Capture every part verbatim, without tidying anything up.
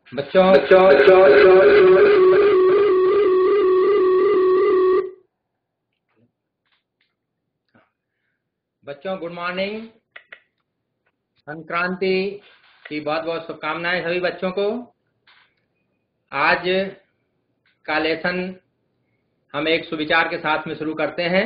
बच्चों बच्चों बच्चों गुड मॉर्निंग। संक्रांति की बहुत बहुत शुभकामनाएं सभी बच्चों को। आज का लेसन हम एक सुविचार के साथ में शुरू करते हैं।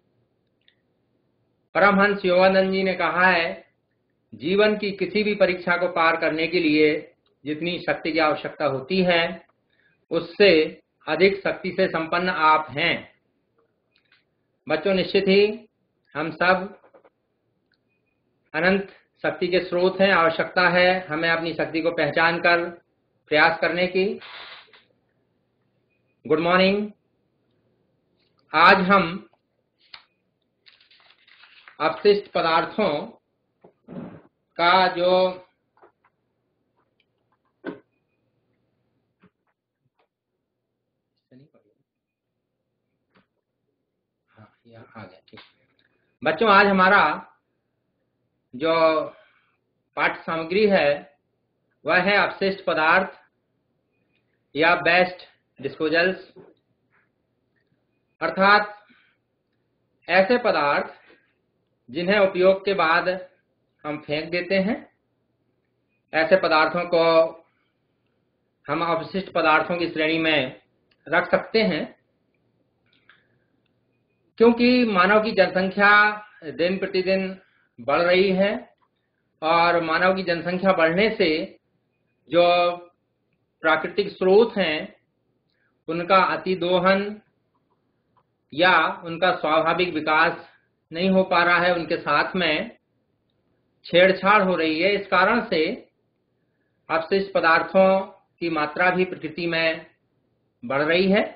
परमहंस योगानंद जी ने कहा है, जीवन की किसी भी परीक्षा को पार करने के लिए जितनी शक्ति की आवश्यकता होती है उससे अधिक शक्ति से संपन्न आप हैं। बच्चों, निश्चित ही हम सब अनंत शक्ति के स्रोत हैं। आवश्यकता है हमें अपनी शक्ति को पहचान कर प्रयास करने की। Good morning. आज हम अपशिष्ट पदार्थों का जो हाँ यहाँ आ गया, ठीक। बच्चों, आज हमारा जो पाठ्य सामग्री है वह है अपशिष्ट पदार्थ या वेस्ट डिस्पोजल्स, अर्थात ऐसे पदार्थ जिन्हें उपयोग के बाद हम फेंक देते हैं। ऐसे पदार्थों को हम अपशिष्ट पदार्थों की श्रेणी में रख सकते हैं, क्योंकि मानव की जनसंख्या दिन प्रतिदिन बढ़ रही है और मानव की जनसंख्या बढ़ने से जो प्राकृतिक स्रोत हैं उनका अतिदोहन या उनका स्वाभाविक विकास नहीं हो पा रहा है, उनके साथ में छेड़छाड़ हो रही है। इस कारण से अपशिष्ट पदार्थों की मात्रा भी प्रकृति में बढ़ रही है।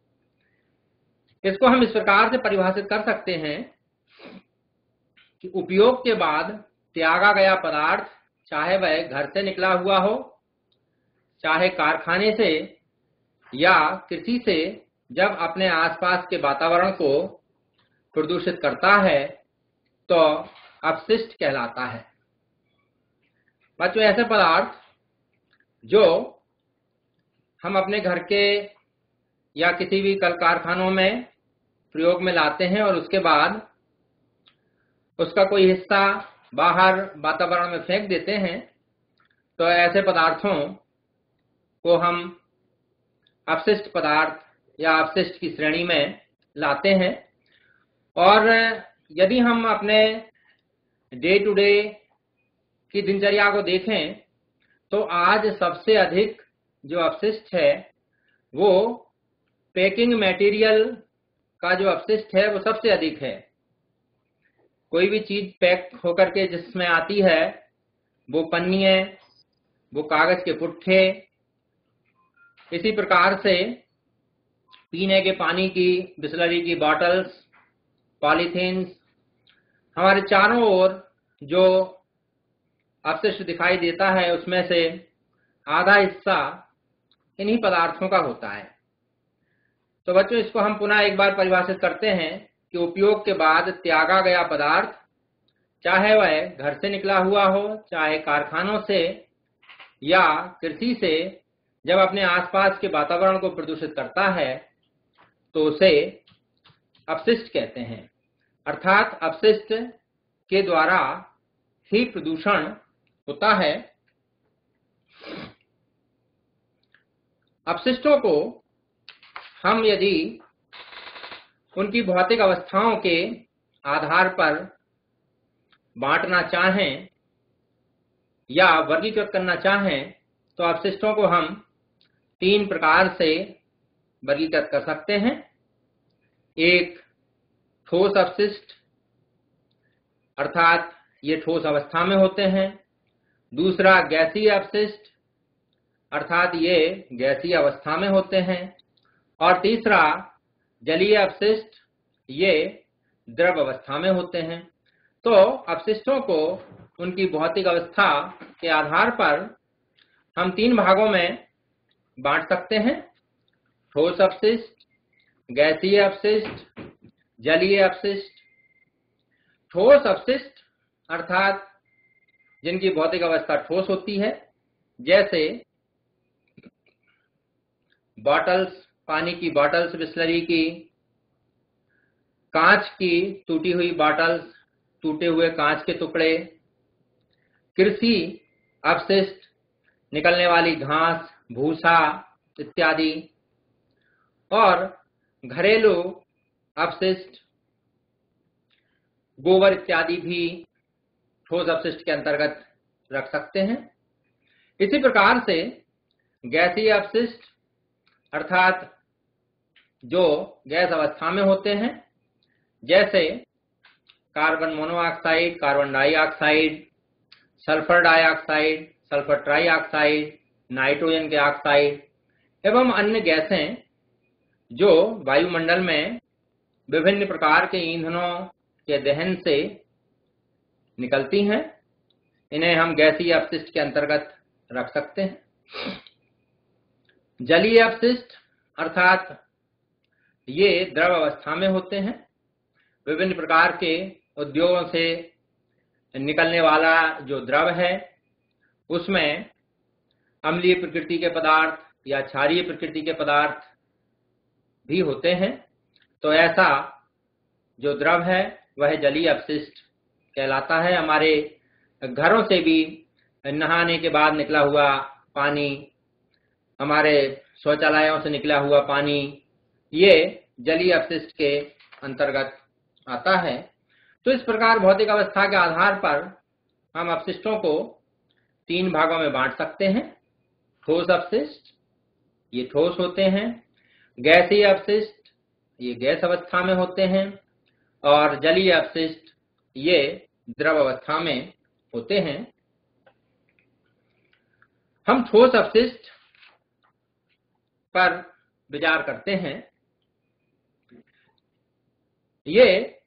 इसको हम इस प्रकार से परिभाषित कर सकते हैं कि उपयोग के बाद त्यागा गया पदार्थ, चाहे वह घर से निकला हुआ हो, चाहे कारखाने से या कृषि से, जब अपने आसपास के वातावरण को प्रदूषित करता है तो अपशिष्ट कहलाता है। बच्चों, ऐसे पदार्थ जो हम अपने घर के या किसी भी कल कारखानों में प्रयोग में लाते हैं और उसके बाद उसका कोई हिस्सा बाहर वातावरण में फेंक देते हैं, तो ऐसे पदार्थों को हम अपशिष्ट पदार्थ या अपशिष्ट की श्रेणी में लाते हैं। और यदि हम अपने डे टू डे की दिनचर्या को देखें तो आज सबसे अधिक जो अपशिष्ट है वो पैकिंग मटेरियल का जो अपशिष्ट है वो सबसे अधिक है। कोई भी चीज पैक होकर के जिसमें आती है वो पन्नियां, वो कागज के पुट्ठे, इसी प्रकार से पीने के पानी की बिसलरी की बॉटल्स, पॉलीथीन्स, हमारे चारों ओर जो अपशिष्ट दिखाई देता है उसमें से आधा हिस्सा इन्हीं पदार्थों का होता है। तो बच्चों, इसको हम पुनः एक बार परिभाषित करते हैं कि उपयोग के बाद त्यागा गया पदार्थ, चाहे वह घर से निकला हुआ हो, चाहे कारखानों से या कृषि से, जब अपने आसपास के वातावरण को प्रदूषित करता है तो उसे अपशिष्ट कहते हैं। अर्थात अपशिष्ट के द्वारा ही प्रदूषण होता है। अपशिष्टों को हम यदि उनकी भौतिक अवस्थाओं के आधार पर बांटना चाहें या वर्गीकृत करना चाहें तो अपशिष्टों को हम तीन प्रकार से वर्गीकृत कर सकते हैं। एक ठोस अपशिष्ट, अर्थात ये ठोस अवस्था में होते हैं। दूसरा गैसीय अपशिष्ट, अर्थात ये गैसीय अवस्था में होते हैं। और तीसरा जलीय अपशिष्ट, ये द्रव अवस्था में होते हैं। तो अपशिष्टों को उनकी भौतिक अवस्था के आधार पर हम तीन भागों में बांट सकते हैं: ठोस अपशिष्ट, गैसीय अपशिष्ट, जलीय अपशिष्ट। ठोस अपशिष्ट अर्थात जिनकी भौतिक अवस्था ठोस होती है, जैसे बॉटल्स, पानी की बॉटल्स बिस्लरी की, कांच की टूटी हुई बॉटल्स, टूटे हुए कांच के टुकड़े, कृषि अपशिष्ट, निकलने वाली घास, भूसा इत्यादि, और घरेलू अपशिष्ट, गोबर इत्यादि भी ठोस अपशिष्ट के अंतर्गत रख सकते हैं। इसी प्रकार से गैसीय अपशिष्ट अर्थात जो गैस अवस्था में होते हैं, जैसे carbon monoxide, carbon dioxide, sulphur dioxide, sulphur trioxide, nitrogen के ऑक्साइड एवं अन्य गैसें जो वायुमंडल में विभिन्न प्रकार के ईंधनों के दहन से निकलती हैं, इन्हें हम गैसीय अपशिष्ट के अंतर्गत रख सकते हैं। जलीय अपशिष्ट अर्थात ये द्रव अवस्था में होते हैं। विभिन्न प्रकार के उद्योगों से निकलने वाला जो द्रव है उसमें अम्लीय प्रकृति के पदार्थ या क्षारीय प्रकृति के पदार्थ भी होते हैं, तो ऐसा जो द्रव है वह जलीय अपशिष्ट कहलाता है। हमारे घरों से भी नहाने के बाद निकला हुआ पानी, हमारे शौचालयों से निकला हुआ पानी, ये जलीय अपशिष्ट के अंतर्गत आता है। तो इस प्रकार भौतिक अवस्था के आधार पर हम अपशिष्टों को तीन भागों में बांट सकते हैं। ठोस अपशिष्ट, ये ठोस होते हैं। गैसीय अपशिष्ट, ये गैस अवस्था में होते हैं। और जलीय अपशिष्ट, ये द्रव अवस्था में होते हैं। हम ठोस अपशिष्ट पर विचार करते हैं। ये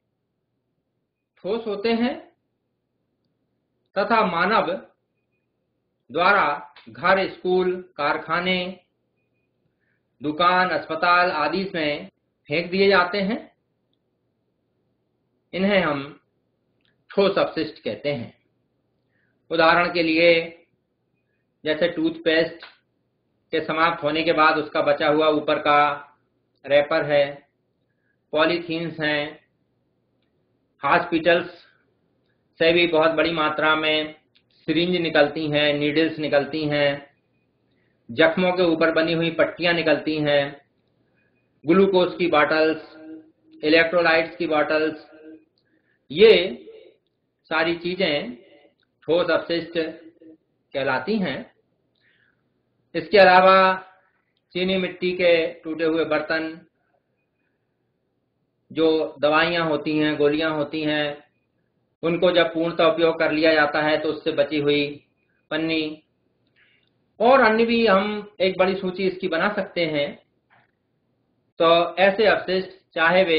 ठोस होते हैं तथा मानव द्वारा घर, स्कूल, कारखाने, दुकान, अस्पताल आदि में फेंक दिए जाते हैं। इन्हें हम ठोस अपशिष्ट कहते हैं। उदाहरण के लिए जैसे टूथपेस्ट के समाप्त होने के बाद उसका बचा हुआ ऊपर का रैपर है, पॉलीथीन्स हैं, हॉस्पिटल्स से भी बहुत बड़ी मात्रा में सिरिंज निकलती हैं, नीडल्स निकलती हैं, जख्मों के ऊपर बनी हुई पट्टियां निकलती हैं, ग्लूकोज की बॉटल्स, इलेक्ट्रोलाइट्स की बॉटल्स, ये सारी चीजें ठोस अपशिष्ट कहलाती हैं। इसके अलावा चीनी मिट्टी के टूटे हुए बर्तन, जो दवाइयां होती हैं, गोलियां होती हैं, उनको जब पूर्णतः उपयोग कर लिया जाता है तो उससे बची हुई पन्नी और अन्य भी हम एक बड़ी सूची इसकी बना सकते हैं। तो ऐसे अपशिष्ट चाहे वे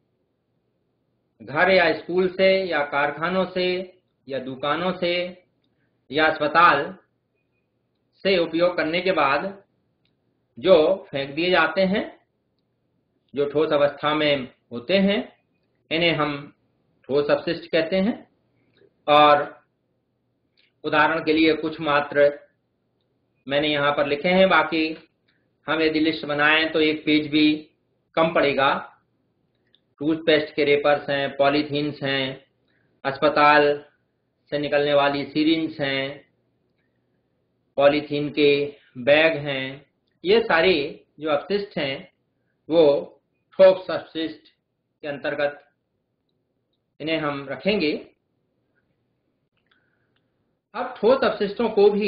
घर या स्कूल से या कारखानों से या दुकानों से या अस्पताल से उपयोग करने के बाद जो फेंक दिए जाते हैं, जो ठोस अवस्था में होते हैं, इन्हें हम ठोस अपशिष्ट कहते हैं। और उदाहरण के लिए कुछ मात्र मैंने यहाँ पर लिखे हैं, बाकी हम यदि लिस्ट बनाएं तो एक पेज भी कम पड़ेगा। टूथपेस्ट के रेपर्स हैं, पॉलीथीन्स हैं, अस्पताल से निकलने वाली सिरिंज हैं, पॉलीथीन के बैग हैं, ये सारे जो अपशिष्ट हैं वो ठोस अपशिष्ट के अंतर्गत इन्हें हम रखेंगे। अब ठोस अपशिष्टों को भी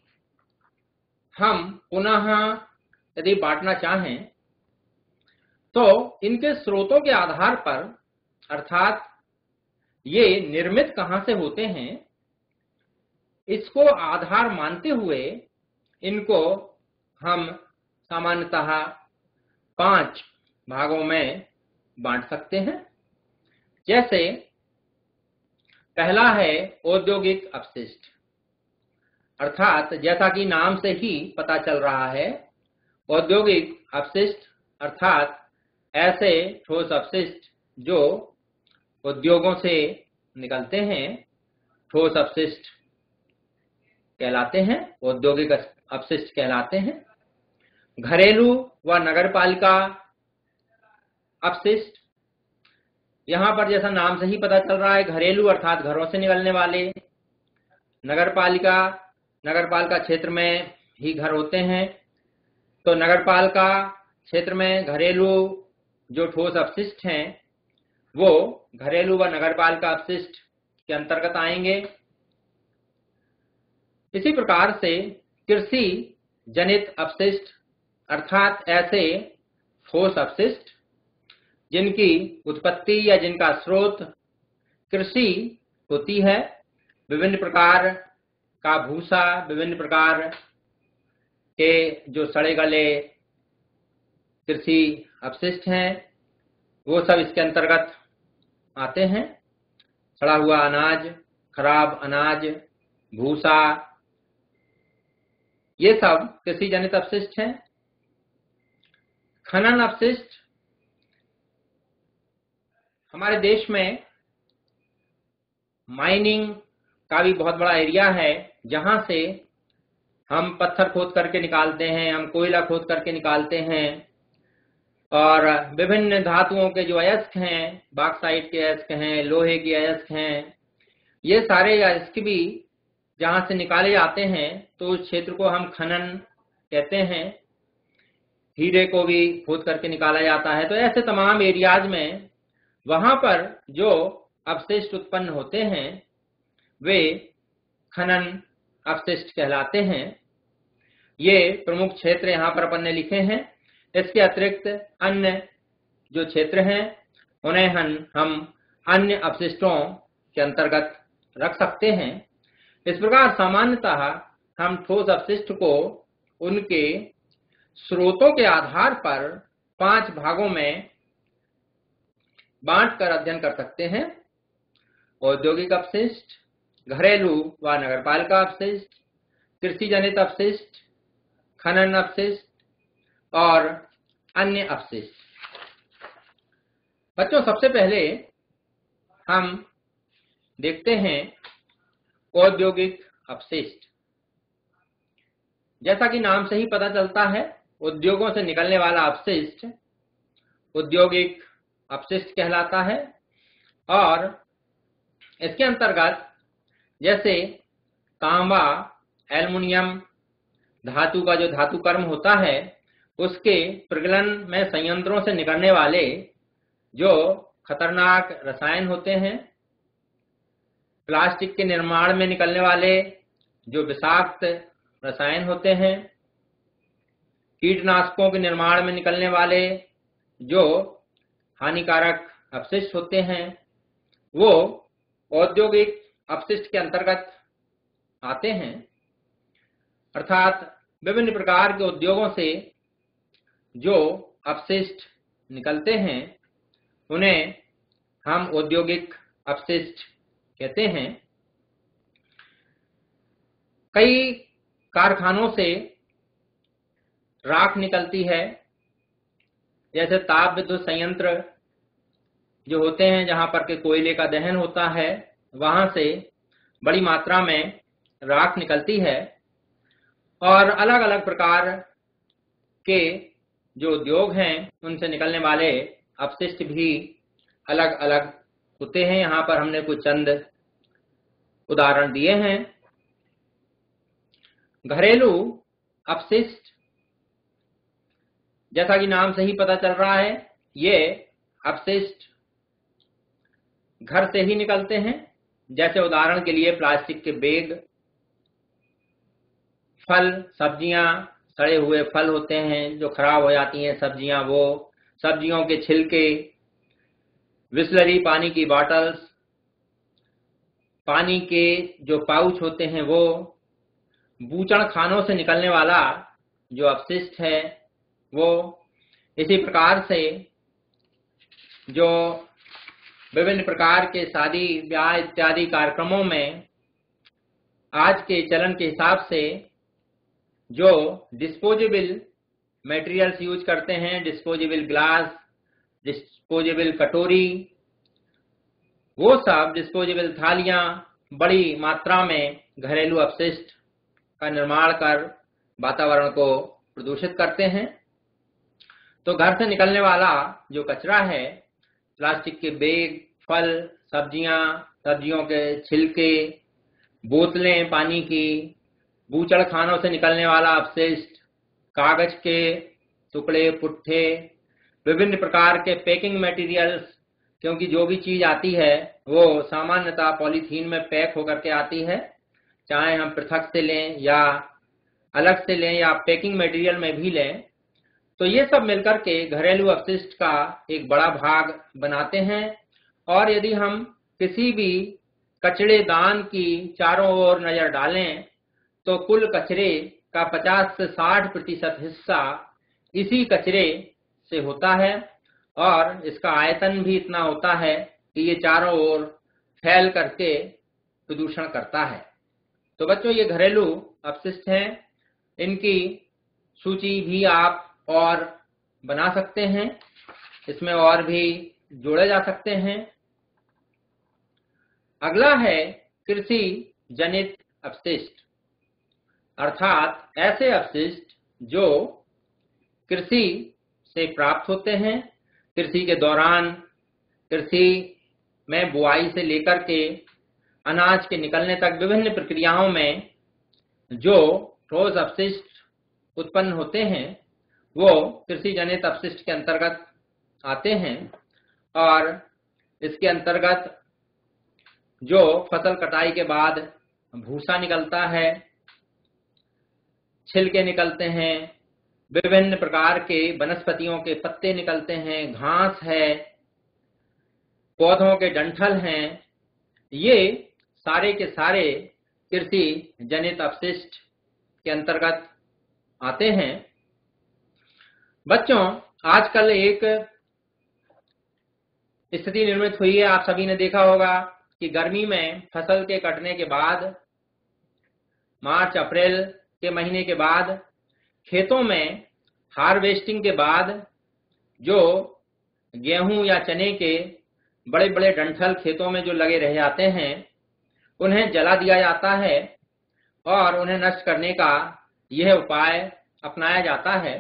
हम पुनः यदि बांटना चाहें तो इनके स्रोतों के आधार पर, अर्थात ये निर्मित कहां से होते हैं, इसको आधार मानते हुए इनको हम सामान्यतः पांच भागों में बांट सकते हैं। जैसे पहला है औद्योगिक अपशिष्ट, अर्थात जैसा कि नाम से ही पता चल रहा है, औद्योगिक अपशिष्ट अर्थात ऐसे ठोस अपशिष्ट जो उद्योगों से निकलते हैं, ठोस अपशिष्ट कहलाते हैं, औद्योगिक अपशिष्ट कहलाते हैं। घरेलू व नगरपालिका अपशिष्ट, यहाँ पर जैसा नाम से ही पता चल रहा है, घरेलू अर्थात घरों से निकलने वाले, नगरपालिका नगरपालिका क्षेत्र में ही घर होते हैं, तो नगरपालिका क्षेत्र में घरेलू जो ठोस अपशिष्ट हैं वो घरेलू व नगरपालिका अपशिष्ट के अंतर्गत आएंगे। इसी प्रकार से कृषि जनित अपशिष्ट अर्थात ऐसे ठोस अपशिष्ट जिनकी उत्पत्ति या जिनका स्रोत कृषि होती है, विभिन्न प्रकार का भूसा, विभिन्न प्रकार के जो सड़े गले कृषि अपशिष्ट हैं वो सब इसके अंतर्गत आते हैं। सड़ा हुआ अनाज, खराब अनाज, भूसा, ये सब कृषि जनित अपशिष्ट हैं। खनन अपशिष्ट, हमारे देश में माइनिंग का भी बहुत बड़ा एरिया है जहां से हम पत्थर खोद करके निकालते हैं, हम कोयला खोद करके निकालते हैं और विभिन्न धातुओं के जो अयस्क हैं, बॉक्साइट के अयस्क हैं, लोहे के अयस्क हैं, ये सारे अयस्क भी जहां से निकाले जाते हैं तो उस क्षेत्र को हम खनन कहते हैं। हीरे को भी खोद करके निकाला जाता है। तो ऐसे तमाम एरियाज में वहां पर जो अपशिष्ट उत्पन्न होते हैं वे खनन अपशिष्ट कहलाते हैं। ये प्रमुख क्षेत्र यहाँ पर अपन ने लिखे हैं। इसके अतिरिक्त अन्य जो क्षेत्र हैं उन्हें हम हम अन्य अपशिष्टों के अंतर्गत रख सकते हैं। इस प्रकार सामान्यतः हम ठोस अपशिष्ट को उनके स्रोतों के आधार पर पांच भागों में बांटकर अध्ययन कर सकते हैं। औद्योगिक अपशिष्ट, घरेलू व नगरपालिका अपशिष्ट, कृषि जनित अपशिष्ट, खनन अपशिष्ट और अन्य अपशिष्ट। बच्चों, सबसे पहले हम देखते हैं औद्योगिक अपशिष्ट। जैसा कि नाम से ही पता चलता है, उद्योगों से निकलने वाला अपशिष्ट औद्योगिक अपशिष्ट कहलाता है और इसके अंतर्गत जैसे तांबा, एल्युमिनियम धातु का जो धातु कर्म होता है उसके प्रगलन में संयंत्रों से निकलने वाले जो खतरनाक रसायन होते हैं, प्लास्टिक के निर्माण में निकलने वाले जो विषाक्त रसायन होते हैं, कीटनाशकों के निर्माण में निकलने वाले जो हानिकारक अपशिष्ट होते हैं, वो औद्योगिक अपशिष्ट के अंतर्गत आते हैं। अर्थात विभिन्न प्रकार के उद्योगों से जो अपशिष्ट निकलते हैं उन्हें हम औद्योगिक अपशिष्ट कहते हैं। कई कारखानों से राख निकलती है, जैसे ताप विद्युत संयंत्र जो होते हैं जहां पर के कोयले का दहन होता है, वहां से बड़ी मात्रा में राख निकलती है और अलग अलग प्रकार के जो उद्योग हैं उनसे निकलने वाले अपशिष्ट भी अलग अलग होते हैं। यहाँ पर हमने कुछ चंद उदाहरण दिए हैं। घरेलू अपशिष्ट, जैसा कि नाम से ही पता चल रहा है, ये अपशिष्ट घर से ही निकलते हैं। जैसे उदाहरण के लिए प्लास्टिक के बैग, फल, सब्जियां, सड़े हुए फल होते हैं जो खराब हो जाती हैं सब्जियां, वो सब्जियों के छिलके, बिसलरी पानी की बॉटल्स, पानी के जो पाउच होते हैं वो, बूचड़ खानों से निकलने वाला जो अपशिष्ट है वो। इसी प्रकार से जो विभिन्न प्रकार के शादी ब्याह इत्यादि कार्यक्रमों में आज के चलन के हिसाब से जो डिस्पोजेबल मटेरियल्स यूज करते हैं, डिस्पोजेबल ग्लास, डिस्पोजेबल कटोरी, वो सब डिस्पोजेबल थालियां बड़ी मात्रा में घरेलू अपशिष्ट का निर्माण कर वातावरण को प्रदूषित करते हैं। तो घर से निकलने वाला जो कचरा है, प्लास्टिक के बैग, फल, सब्जियां, सब्जियों के छिलके, बोतलें पानी की, बूचड़ खानों से निकलने वाला अपशिष्ट, कागज के टुकड़े, पुट्ठे, विभिन्न प्रकार के पैकिंग मटेरियल्स, क्योंकि जो भी चीज आती है वो सामान्यतः पॉलीथीन में पैक होकर के आती है, चाहे हम पृथक से लें या अलग से लें या पैकिंग मटेरियल में भी लें। तो ये सब मिलकर के घरेलू अपशिष्ट का एक बड़ा भाग बनाते हैं। और यदि हम किसी भी कचरेदान की चारों ओर नजर डालें तो कुल कचरे का पचास से साठ प्रतिशत हिस्सा इसी कचरे से होता है और इसका आयतन भी इतना होता है कि ये चारों ओर फैल करके प्रदूषण करता है। तो बच्चों, ये घरेलू अपशिष्ट हैं, इनकी सूची भी आप और बना सकते हैं, इसमें और भी जोड़े जा सकते हैं। अगला है कृषि जनित अपशिष्ट, अर्थात ऐसे अपशिष्ट जो कृषि से प्राप्त होते हैं। कृषि के दौरान, कृषि में बुआई से लेकर के अनाज के निकलने तक विभिन्न प्रक्रियाओं में जो ठोस अपशिष्ट उत्पन्न होते हैं वो कृषि जनित अपशिष्ट के अंतर्गत आते हैं। और इसके अंतर्गत जो फसल कटाई के बाद भूसा निकलता है, छिलके निकलते हैं, विभिन्न प्रकार के वनस्पतियों के पत्ते निकलते हैं, घास है, पौधों के डंठल हैं, ये सारे के सारे कृषि जनित अपशिष्ट के अंतर्गत आते हैं। बच्चों, आजकल एक स्थिति निर्मित हुई है, आप सभी ने देखा होगा कि गर्मी में फसल के कटने के बाद, मार्च अप्रैल के महीने के बाद, खेतों में हार्वेस्टिंग के बाद जो गेहूं या चने के बड़े बड़े डंठल खेतों में जो लगे रह जाते हैं उन्हें जला दिया जाता है और उन्हें नष्ट करने का यह उपाय अपनाया जाता है।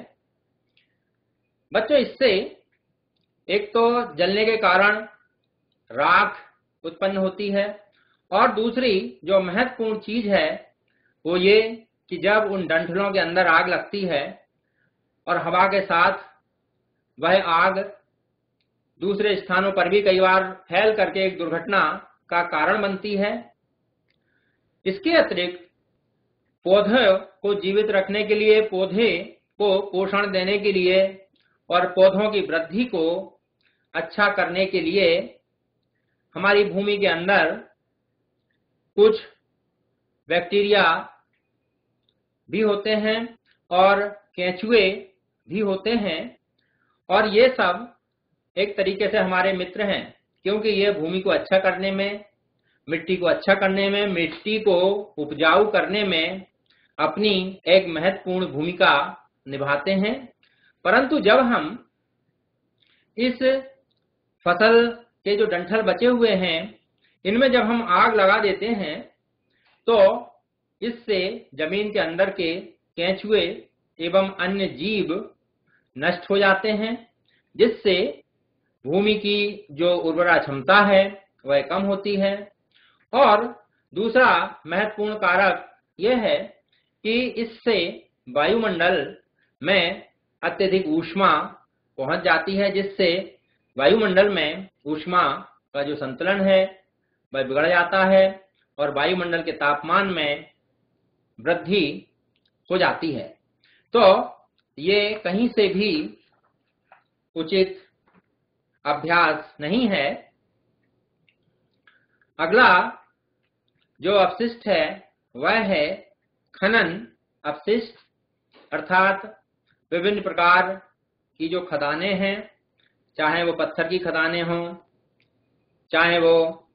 बच्चों, इससे एक तो जलने के कारण राख उत्पन्न होती है और दूसरी जो महत्वपूर्ण चीज है वो ये कि जब उन डंठलों के अंदर आग लगती है और हवा के साथ वह आग दूसरे स्थानों पर भी कई बार फैल करके एक दुर्घटना का कारण बनती है। इसके अतिरिक्त पौधे को जीवित रखने के लिए, पौधे को पोषण देने के लिए और पौधों की वृद्धि को अच्छा करने के लिए हमारी भूमि के अंदर कुछ बैक्टीरिया भी होते हैं और केंचुए भी होते हैं और ये सब एक तरीके से हमारे मित्र हैं, क्योंकि ये भूमि को अच्छा करने में, मिट्टी को अच्छा करने में, मिट्टी को उपजाऊ करने में अपनी एक महत्वपूर्ण भूमिका निभाते हैं। परंतु जब हम इस फसल के जो डंठल बचे हुए हैं इनमें जब हम आग लगा देते हैं तो इससे जमीन के अंदर के केंचुए एवं अन्य जीव नष्ट हो जाते हैं, जिससे भूमि की जो उर्वरा क्षमता है वह कम होती है। और दूसरा महत्वपूर्ण कारक यह है कि इससे वायुमंडल में अत्यधिक ऊष्मा पहुंच जाती है, जिससे वायुमंडल में ऊष्मा का जो संतुलन है वह बिगड़ जाता है और वायुमंडल के तापमान में वृद्धि हो जाती है। तो ये कहीं से भी उचित अभ्यास नहीं है। अगला जो अपशिष्ट है वह है खनन अपशिष्ट, अर्थात विभिन्न प्रकार की जो खदानें हैं, चाहे वो पत्थर की खदानें हों, चाहे वो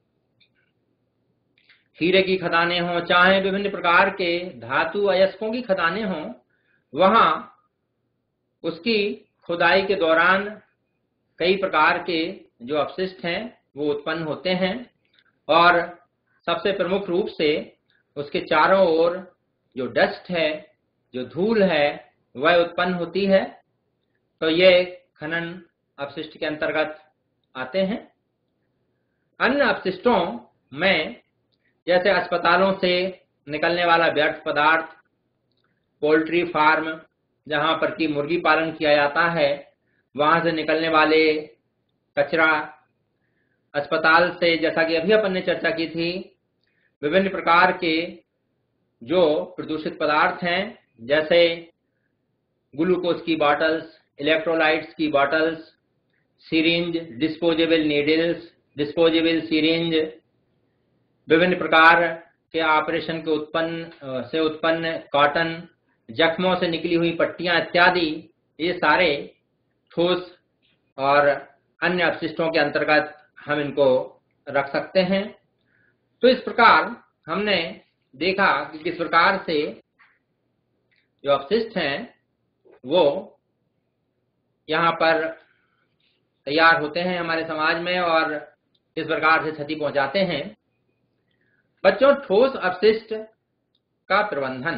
हीरे की खदानें हों, चाहे विभिन्न प्रकार के धातु अयस्कों की खदानें हों, वहां उसकी खुदाई के दौरान कई प्रकार के जो अपशिष्ट हैं वो उत्पन्न होते हैं और सबसे प्रमुख रूप से उसके चारों ओर जो डस्ट है, जो धूल है, वह उत्पन्न होती है, तो ये खनन अपशिष्ट के अंतर्गत आते हैं। अन्य अपशिष्टों में जैसे अस्पतालों से निकलने वाला व्यर्थ पदार्थ, पोल्ट्री फार्म जहां पर की मुर्गी पालन किया जाता है वहां से निकलने वाले कचरा, अस्पताल से जैसा कि अभी अपन ने चर्चा की थी विभिन्न प्रकार के जो प्रदूषित पदार्थ हैं जैसे ग्लूकोज की बॉटल्स, इलेक्ट्रोलाइट्स की bottles, syringe, disposable needles, disposable syringe, विभिन्न प्रकार के ऑपरेशन के उत्पन्न से उत्पन्न कॉटन, जख्मों से निकली हुई पट्टियां इत्यादि, ये सारे ठोस और अन्य अपशिष्टों के अंतर्गत हम इनको रख सकते हैं। तो इस प्रकार हमने देखा कि किस प्रकार से जो अपशिष्ट हैं वो यहाँ पर तैयार होते हैं हमारे समाज में और इस प्रकार से क्षति पहुंचाते हैं। बच्चों, ठोस अपशिष्ट का प्रबंधन,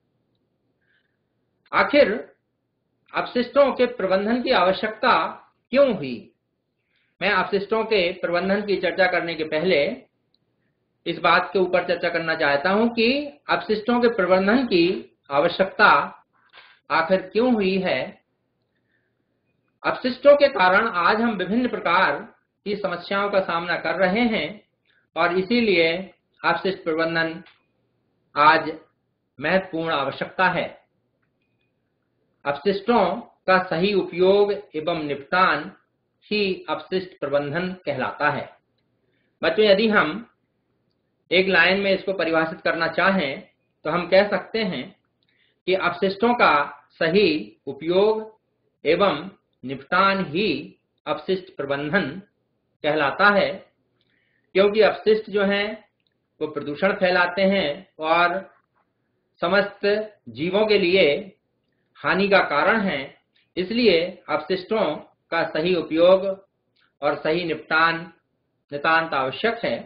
आखिर अपशिष्टों के प्रबंधन की आवश्यकता क्यों हुई? मैं अपशिष्टों के प्रबंधन की चर्चा करने के पहले इस बात के ऊपर चर्चा करना चाहता हूं कि अपशिष्टों के प्रबंधन की आवश्यकता आखिर क्यों हुई है। अपशिष्टों के कारण आज हम विभिन्न प्रकार की समस्याओं का सामना कर रहे हैं और इसीलिए अपशिष्ट प्रबंधन आज महत्वपूर्ण आवश्यकता है। अपशिष्टों का सही उपयोग एवं निपटान ही अपशिष्ट प्रबंधन कहलाता है। बच्चों, यदि हम एक लाइन में इसको परिभाषित करना चाहें तो हम कह सकते हैं कि अपशिष्टों का सही उपयोग एवं निपटान ही अपशिष्ट प्रबंधन कहलाता है, क्योंकि अपशिष्ट जो हैं वो प्रदूषण फैलाते हैं और समस्त जीवों के लिए हानि का कारण है। इसलिए अपशिष्टों का सही उपयोग और सही निपटान नितांत आवश्यक है।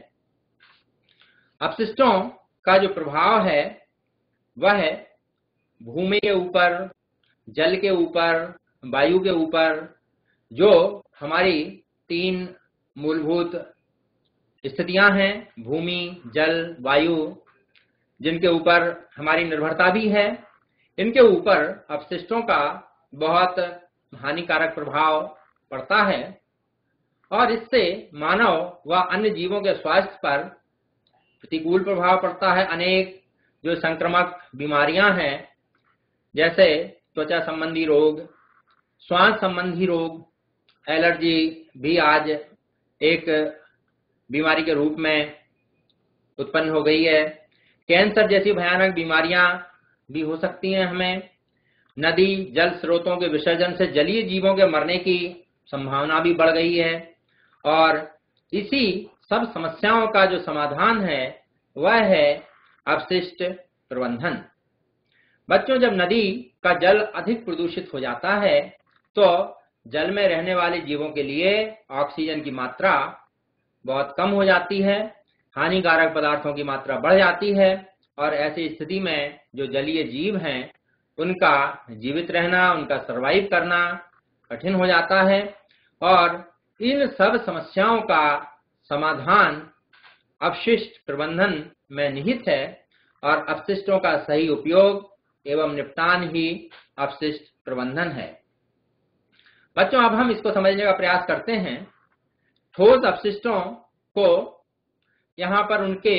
अपशिष्टों का जो प्रभाव है वह भूमि के ऊपर, जल के ऊपर, वायु के ऊपर, जो हमारी तीन मूलभूत स्थितियां हैं, भूमि, जल, वायु, जिनके ऊपर हमारी निर्भरता भी है, इनके ऊपर अपशिष्टों का बहुत हानिकारक प्रभाव पड़ता है और इससे मानव व अन्य जीवों के स्वास्थ्य पर प्रतिकूल प्रभाव पड़ता है। अनेक जो संक्रामक बीमारियां हैं जैसे त्वचा संबंधी रोग, श्वास संबंधी रोग, एलर्जी भी आज एक बीमारी के रूप में उत्पन्न हो गई है। कैंसर जैसी भयानक बीमारियां भी हो सकती हैं हमें। नदी जल स्रोतों के विसर्जन से जलीय जीवों के मरने की संभावना भी बढ़ गई है और इसी सब समस्याओं का जो समाधान है वह है अपशिष्ट प्रबंधन। बच्चों, जब नदी का जल अधिक प्रदूषित हो जाता है तो जल में रहने वाले जीवों के लिए ऑक्सीजन की मात्रा बहुत कम हो जाती है, हानिकारक पदार्थों की मात्रा बढ़ जाती है और ऐसी स्थिति में जो जलीय जीव हैं उनका जीवित रहना, उनका सरवाइव करना कठिन हो जाता है और इन सब समस्याओं का समाधान अपशिष्ट प्रबंधन में निहित है और अपशिष्टों का सही उपयोग एवं निपटान ही अपशिष्ट प्रबंधन है। बच्चों, अब हम इसको समझने का प्रयास करते हैं। ठोस अपशिष्टों को यहाँ पर उनके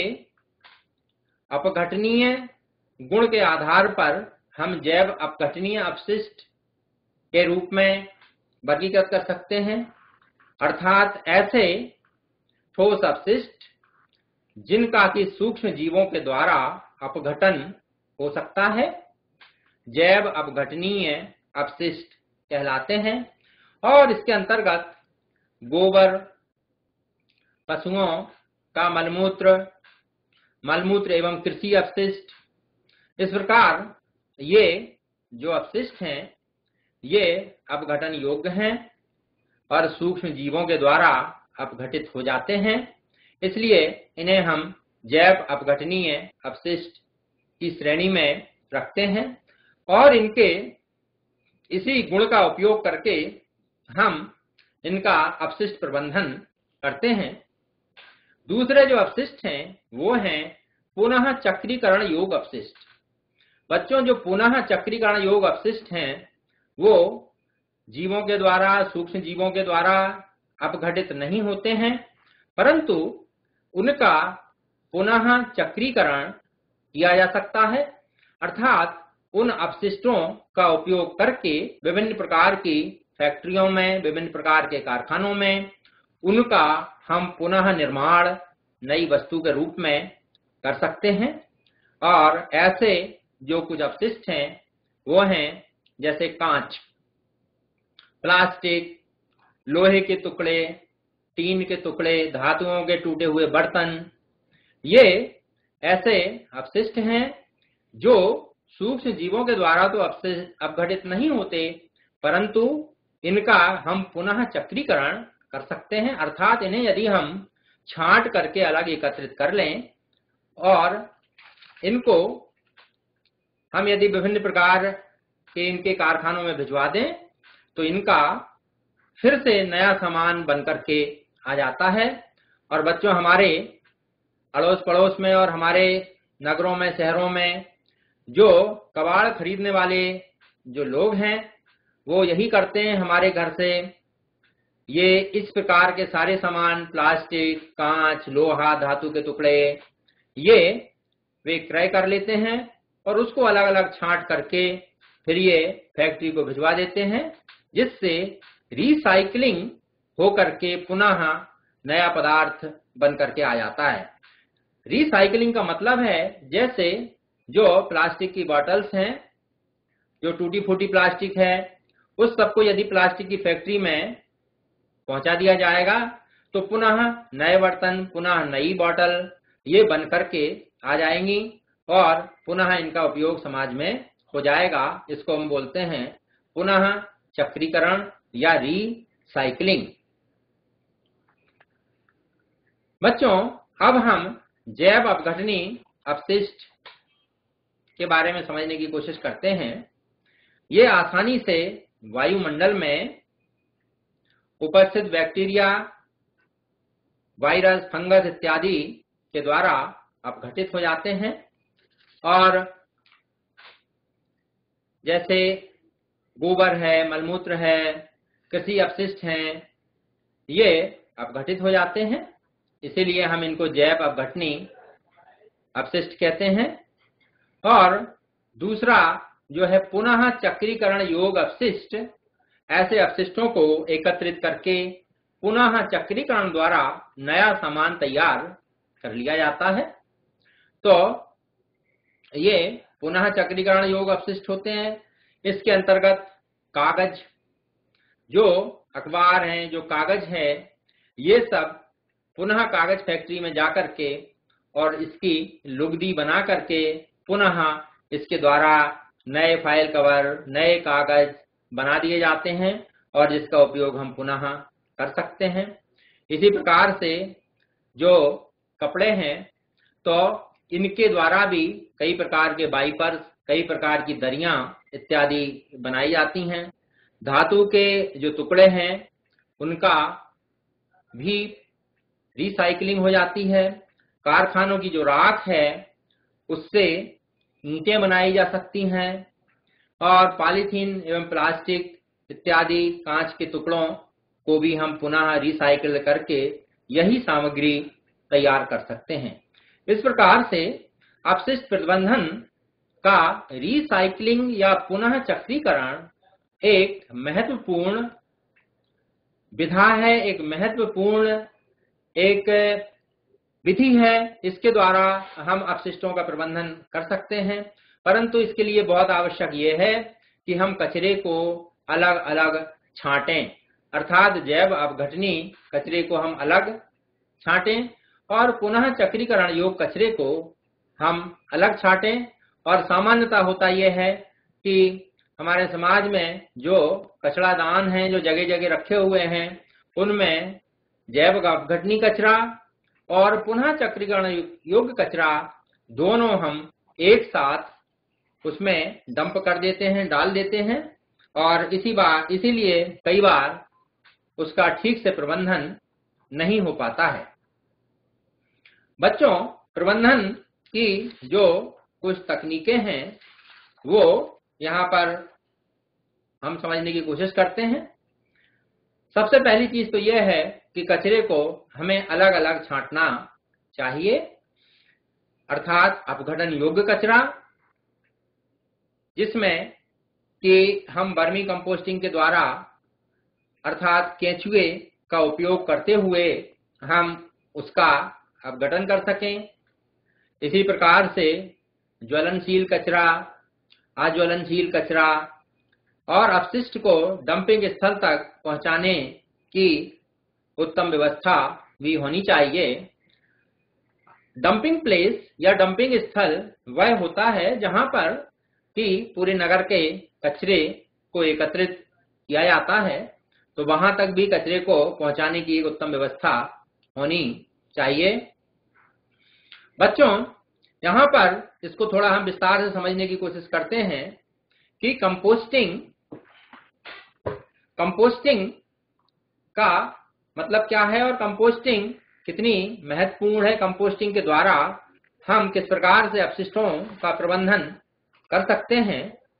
अपघटनीय गुण के आधार पर हम जैव अपघटनीय अपशिष्ट के रूप में वर्गीकृत कर सकते हैं, अर्थात ऐसे ठोस अपशिष्ट जिनका कि सूक्ष्म जीवों के द्वारा अपघटन हो सकता है, जैव अपघटनीय अपशिष्ट कहलाते हैं और इसके अंतर्गत गोबर, पशुओं का मलमूत्र, मलमूत्र एवं कृषि अपशिष्ट, इस प्रकार ये जो अपशिष्ट हैं ये अपघटन योग्य हैं और सूक्ष्म जीवों के द्वारा अपघटित हो जाते हैं। इसलिए इन्हें हम जैव अपघटनीय अपशिष्ट की श्रेणी में रखते हैं और इनके इसी गुण का उपयोग करके हम इनका अपशिष्ट प्रबंधन करते हैं। दूसरे जो अपशिष्ट हैं वो हैं पुनः चक्रीकरण योग अपशिष्ट। बच्चों, जो पुनः चक्रीकरण योग अपशिष्ट हैं वो जीवों के द्वारा, सूक्ष्म जीवों के द्वारा अपघटित नहीं होते हैं, परंतु उनका पुनः चक्रीकरण किया जा सकता है। अर्थात उन अपशिष्टों का उपयोग करके विभिन्न प्रकार की फैक्ट्रियों में, विभिन्न प्रकार के कारखानों में उनका हम पुनः निर्माण नई वस्तु के रूप में कर सकते हैं। और ऐसे जो कुछ अपशिष्ट हैं वो हैं जैसे कांच, प्लास्टिक, लोहे के टुकड़े, टीन के टुकड़े, धातुओं के टूटे हुए बर्तन। ये ऐसे अपशिष्ट हैं जो सूक्ष्म जीवों के द्वारा तो अपघटित नहीं होते, परंतु इनका हम पुनः चक्रीकरण कर सकते हैं। अर्थात इन्हें यदि हम छांट करके अलग एकत्रित कर लें और इनको हम यदि विभिन्न प्रकार के इनके कारखानों में भिजवा दें तो इनका फिर से नया सामान बनकर के आ जाता है। और बच्चों, हमारे अड़ोस पड़ोस में और हमारे नगरों में, शहरों में जो कबाड़ खरीदने वाले जो लोग हैं वो यही करते हैं। हमारे घर से ये इस प्रकार के सारे सामान, प्लास्टिक, कांच, लोहा, धातु के टुकड़े, ये वे क्रय कर लेते हैं और उसको अलग अलग छांट करके फिर ये फैक्ट्री को भिजवा देते हैं, जिससे रिसाइकलिंग हो करके पुनः नया पदार्थ बन करके आ जाता है। रिसाइकलिंग का मतलब है जैसे जो प्लास्टिक की बॉटल्स हैं, जो टूटी फूटी प्लास्टिक है, उस सबको यदि प्लास्टिक की फैक्ट्री में पहुंचा दिया जाएगा तो पुनः नए बर्तन, पुनः नई बॉटल ये बन करके आ जाएंगी और पुनः इनका उपयोग समाज में हो जाएगा। इसको हम बोलते हैं पुनः चक्रीकरण या रीसाइक्लिंग। बच्चों, अब हम जैव अपघटनी अपशिष्ट के बारे में समझने की कोशिश करते हैं। ये आसानी से वायुमंडल में उपस्थित बैक्टीरिया, वायरस, फंगस इत्यादि के द्वारा अपघटित हो जाते हैं और जैसे गोबर है, मलमूत्र है, कृषि अपशिष्ट हैं, ये अपघटित हो जाते हैं। इसीलिए हम इनको जैव अपघटनी अपशिष्ट कहते हैं। और दूसरा जो है पुनः चक्रीकरण योग अपशिष्ट, ऐसे अपशिष्टों को एकत्रित करके पुनः चक्रीकरण द्वारा नया सामान तैयार कर लिया जाता है। तो ये पुनः चक्रीकरण योग अपशिष्ट होते हैं। इसके अंतर्गत कागज, जो अखबार हैं, जो कागज है, ये सब पुनः कागज फैक्ट्री में जाकर के और इसकी लुगदी बना करके पुनः इसके द्वारा नए फाइल कवर, नए कागज बना दिए जाते हैं और जिसका उपयोग हम पुनः कर सकते हैं। इसी प्रकार से जो कपड़े हैं तो इनके द्वारा भी कई प्रकार के वाइपर्स, कई प्रकार की दरियां इत्यादि बनाई जाती हैं। धातु के जो टुकड़े हैं उनका भी रिसाइकलिंग हो जाती है। कारखानों की जो राख है उससे ईंटें बनाई जा सकती हैं और पॉलीथीन एवं प्लास्टिक इत्यादि कांच के टुकड़ों को भी हम पुनः रिसाइकिल करके यही सामग्री तैयार कर सकते हैं। इस प्रकार से अपशिष्ट प्रबंधन का रिसाइकलिंग या पुनः चक्रीकरण एक महत्वपूर्ण विधा है, एक महत्वपूर्ण एक विधि है। इसके द्वारा हम अपशिष्टों का प्रबंधन कर सकते हैं, परंतु इसके लिए बहुत आवश्यक ये है कि हम कचरे को अलग अलग छांटें, अर्थात जैव अपघटनी कचरे को हम अलग छांटें और पुनः चक्रीकरण योग कचरे को हम अलग छांटें। और सामान्यतः होता यह है कि हमारे समाज में जो कचरादान हैं, जो जगह जगह रखे हुए हैं, उनमें जैव अपघटनी कचरा और पुनः चक्रीकरण योग्य कचरा दोनों हम एक साथ उसमें डंप कर देते हैं, डाल देते हैं और इसी बार इसीलिए कई बार उसका ठीक से प्रबंधन नहीं हो पाता है। बच्चों, प्रबंधन की जो कुछ तकनीकें हैं वो यहाँ पर हम समझने की कोशिश करते हैं। सबसे पहली चीज तो यह है कि कचरे को हमें अलग अलग छांटना चाहिए, अर्थात अपघटन योग्य कचरा जिसमें कि हम वर्मी कंपोस्टिंग के द्वारा अर्थात केंचुए का उपयोग करते हुए हम उसका अपघटन कर सकें। इसी प्रकार से ज्वलनशील कचरा, अज्वलनशील कचरा और अपशिष्ट को डंपिंग स्थल तक पहुंचाने की उत्तम व्यवस्था भी होनी चाहिए। डंपिंग प्लेस या डंपिंग स्थल वह होता है जहां पर कि पूरे नगर के कचरे को एकत्रित किया जाता है, तो वहां तक भी कचरे को पहुंचाने की एक उत्तम व्यवस्था होनी चाहिए। बच्चों, यहाँ पर इसको थोड़ा हम विस्तार से समझने की कोशिश करते हैं कि कंपोस्टिंग कंपोस्टिंग का मतलब क्या है और कंपोस्टिंग कितनी महत्वपूर्ण है। कंपोस्टिंग के द्वारा हम किस प्रकार से अपशिष्टों का प्रबंधन कर सकते हैं।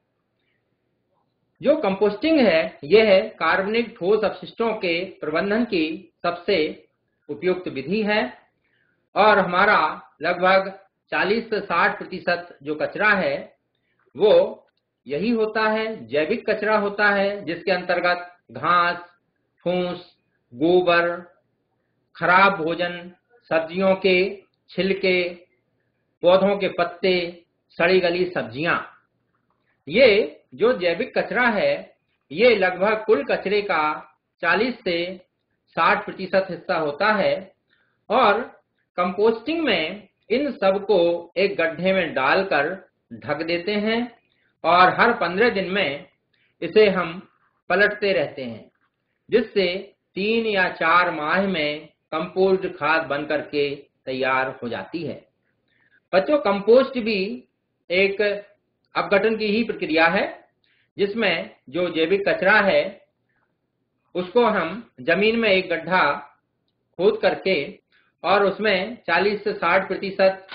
जो कंपोस्टिंग है यह कार्बनिक ठोस अपशिष्टों के प्रबंधन की सबसे उपयुक्त विधि है और हमारा लगभग चालीस से साठ प्रतिशत जो कचरा है वो यही होता है, जैविक कचरा होता है, जिसके अंतर्गत घास, फूस, गोबर, खराब भोजन, सब्जियों के छिलके, पौधों के पत्ते, सड़ी गली सब्जियां, ये जो जैविक कचरा है ये लगभग कुल कचरे का चालीस से साठ प्रतिशत हिस्सा होता है और कंपोस्टिंग में इन सब को एक गड्ढे में डालकर ढक देते हैं और हर पंद्रह दिन में इसे हम पलटते रहते हैं, जिससे तीन या चार माह में कंपोस्ट खाद बन करके तैयार हो जाती है। बच्चों, कंपोस्ट भी एक अपघटन की ही प्रक्रिया है जिसमें जो जैविक कचरा है उसको हम जमीन में एक गड्ढा खोद करके और उसमें चालीस से साठ प्रतिशत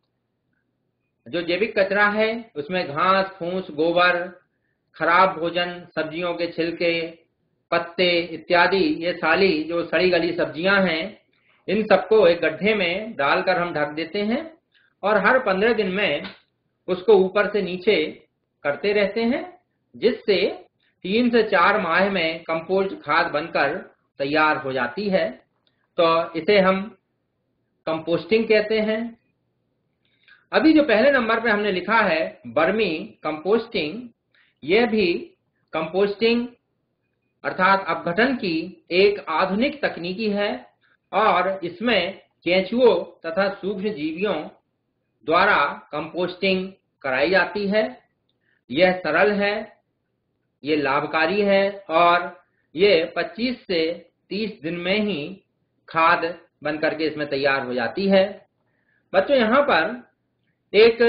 जो जैविक कचरा है उसमें घास, फूस, गोबर, खराब भोजन, सब्जियों के छिलके, पत्ते इत्यादि ये सारी जो सड़ी गली सब्जियां हैं इन सबको एक गड्ढे में डालकर हम ढक देते हैं और हर पंद्रह दिन में उसको ऊपर से नीचे करते रहते हैं, जिससे तीन से चार माह में कंपोस्ट खाद बनकर तैयार हो जाती है। तो इसे हम कंपोस्टिंग कहते हैं। अभी जो पहले नंबर पे हमने लिखा है वर्मी कंपोस्टिंग, यह भी कंपोस्टिंग अर्थात अपघटन की एक आधुनिक तकनीकी है और इसमें केंचुओं तथा सूक्ष्म जीवियों द्वारा कंपोस्टिंग कराई जाती है। यह सरल है, ये लाभकारी है और ये पच्चीस से तीस दिन में ही खाद बन करके इसमें तैयार हो जाती है। बच्चों, यहाँ पर एक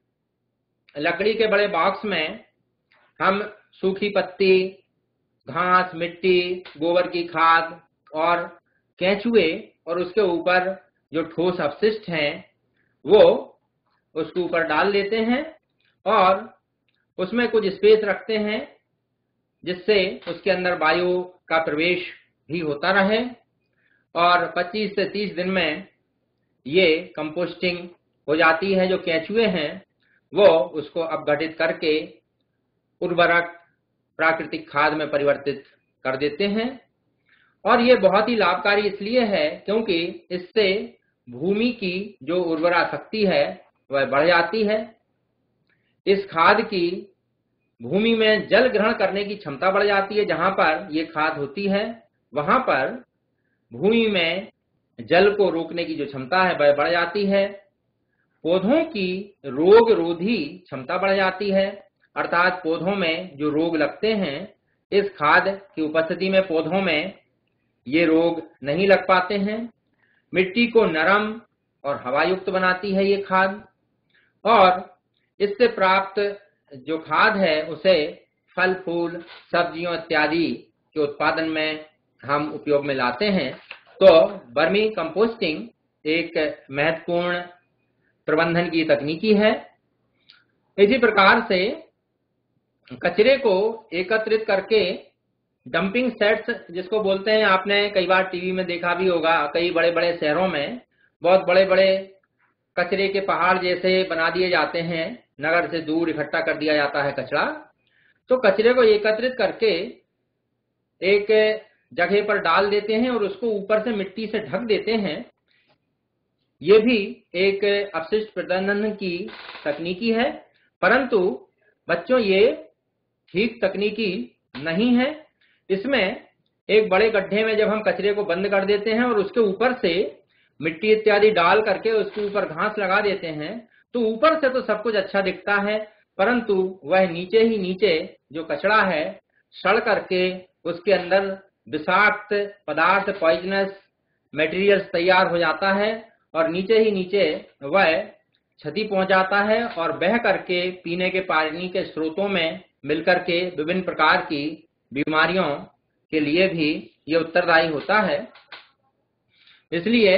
लकड़ी के बड़े बॉक्स में हम सूखी पत्ती, घास, मिट्टी, गोबर की खाद और केंचुए और उसके ऊपर जो ठोस अपशिष्ट हैं वो उसके ऊपर डाल देते हैं और उसमें कुछ स्पेस रखते हैं जिससे उसके अंदर वायु का प्रवेश भी होता रहे और पच्चीस से तीस दिन में ये कंपोस्टिंग हो जाती है। जो केंचुए हैं वो उसको अपघटित करके उर्वरक प्राकृतिक खाद में परिवर्तित कर देते हैं और ये बहुत ही लाभकारी इसलिए है क्योंकि इससे भूमि की जो उर्वरा शक्ति है वह बढ़ जाती है। इस खाद की भूमि में जल ग्रहण करने की क्षमता बढ़ जाती है। जहां पर ये खाद होती है वहां पर भूमि में जल को रोकने की जो क्षमता है वह बढ़ जाती है। पौधों की रोग रोधी क्षमता बढ़ जाती है, अर्थात पौधों में जो रोग लगते हैं इस खाद की उपस्थिति में पौधों में ये रोग नहीं लग पाते हैं। मिट्टी को नरम और हवायुक्त बनाती है ये खाद और इससे प्राप्त जो खाद है उसे फल फूल सब्जियों इत्यादि के उत्पादन में हम उपयोग में लाते हैं, तो वर्मी कंपोस्टिंग एक महत्वपूर्ण प्रबंधन की तकनीकी है। इसी प्रकार से कचरे को एकत्रित करके डंपिंग सेट्स जिसको बोलते हैं, आपने कई बार टीवी में देखा भी होगा, कई बड़े बड़े शहरों में बहुत बड़े बड़े कचरे के पहाड़ जैसे बना दिए जाते हैं, नगर से दूर इकट्ठा कर दिया जाता है कचरा। तो कचरे को एकत्रित करके एक जगह पर डाल देते हैं और उसको ऊपर से मिट्टी से ढक देते हैं। ये भी एक अपशिष्ट प्रबंधन की तकनीकी है, परंतु बच्चों ये ठीक तकनीकी नहीं है। इसमें एक बड़े गड्ढे में जब हम कचरे को बंद कर देते हैं और उसके ऊपर से मिट्टी इत्यादि डाल करके उसके ऊपर घास लगा देते हैं, तो ऊपर से तो सब कुछ अच्छा दिखता है, परंतु वह नीचे ही नीचे जो कचरा है सड़ करके उसके अंदर विषाक्त पदार्थ, पॉइजनस मटेरियल्स तैयार हो जाता है और नीचे ही नीचे वह क्षति पहुंचाता है और बह करके पीने के पानी के स्रोतों में मिलकर के विभिन्न प्रकार की बीमारियों के लिए भी ये उत्तरदायी होता है। इसलिए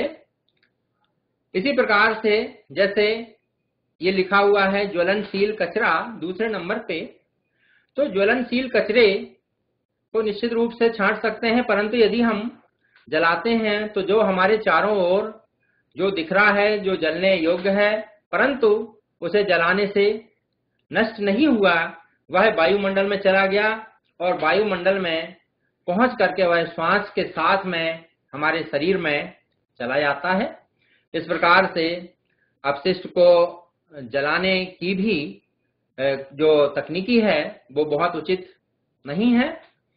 इसी प्रकार से जैसे ये लिखा हुआ है ज्वलनशील कचरा दूसरे नंबर पे, तो ज्वलनशील कचरे को निश्चित रूप से छांट सकते हैं, परंतु यदि हम जलाते हैं तो जो हमारे चारों ओर जो दिख रहा है, जो जलने योग्य है, परंतु उसे जलाने से नष्ट नहीं हुआ, वह वायुमंडल में चला गया और वायुमंडल में पहुंच करके वह श्वास के साथ में हमारे शरीर में चला जाता है। इस प्रकार से अपशिष्ट को जलाने की भी जो तकनीकी है वो बहुत उचित नहीं है।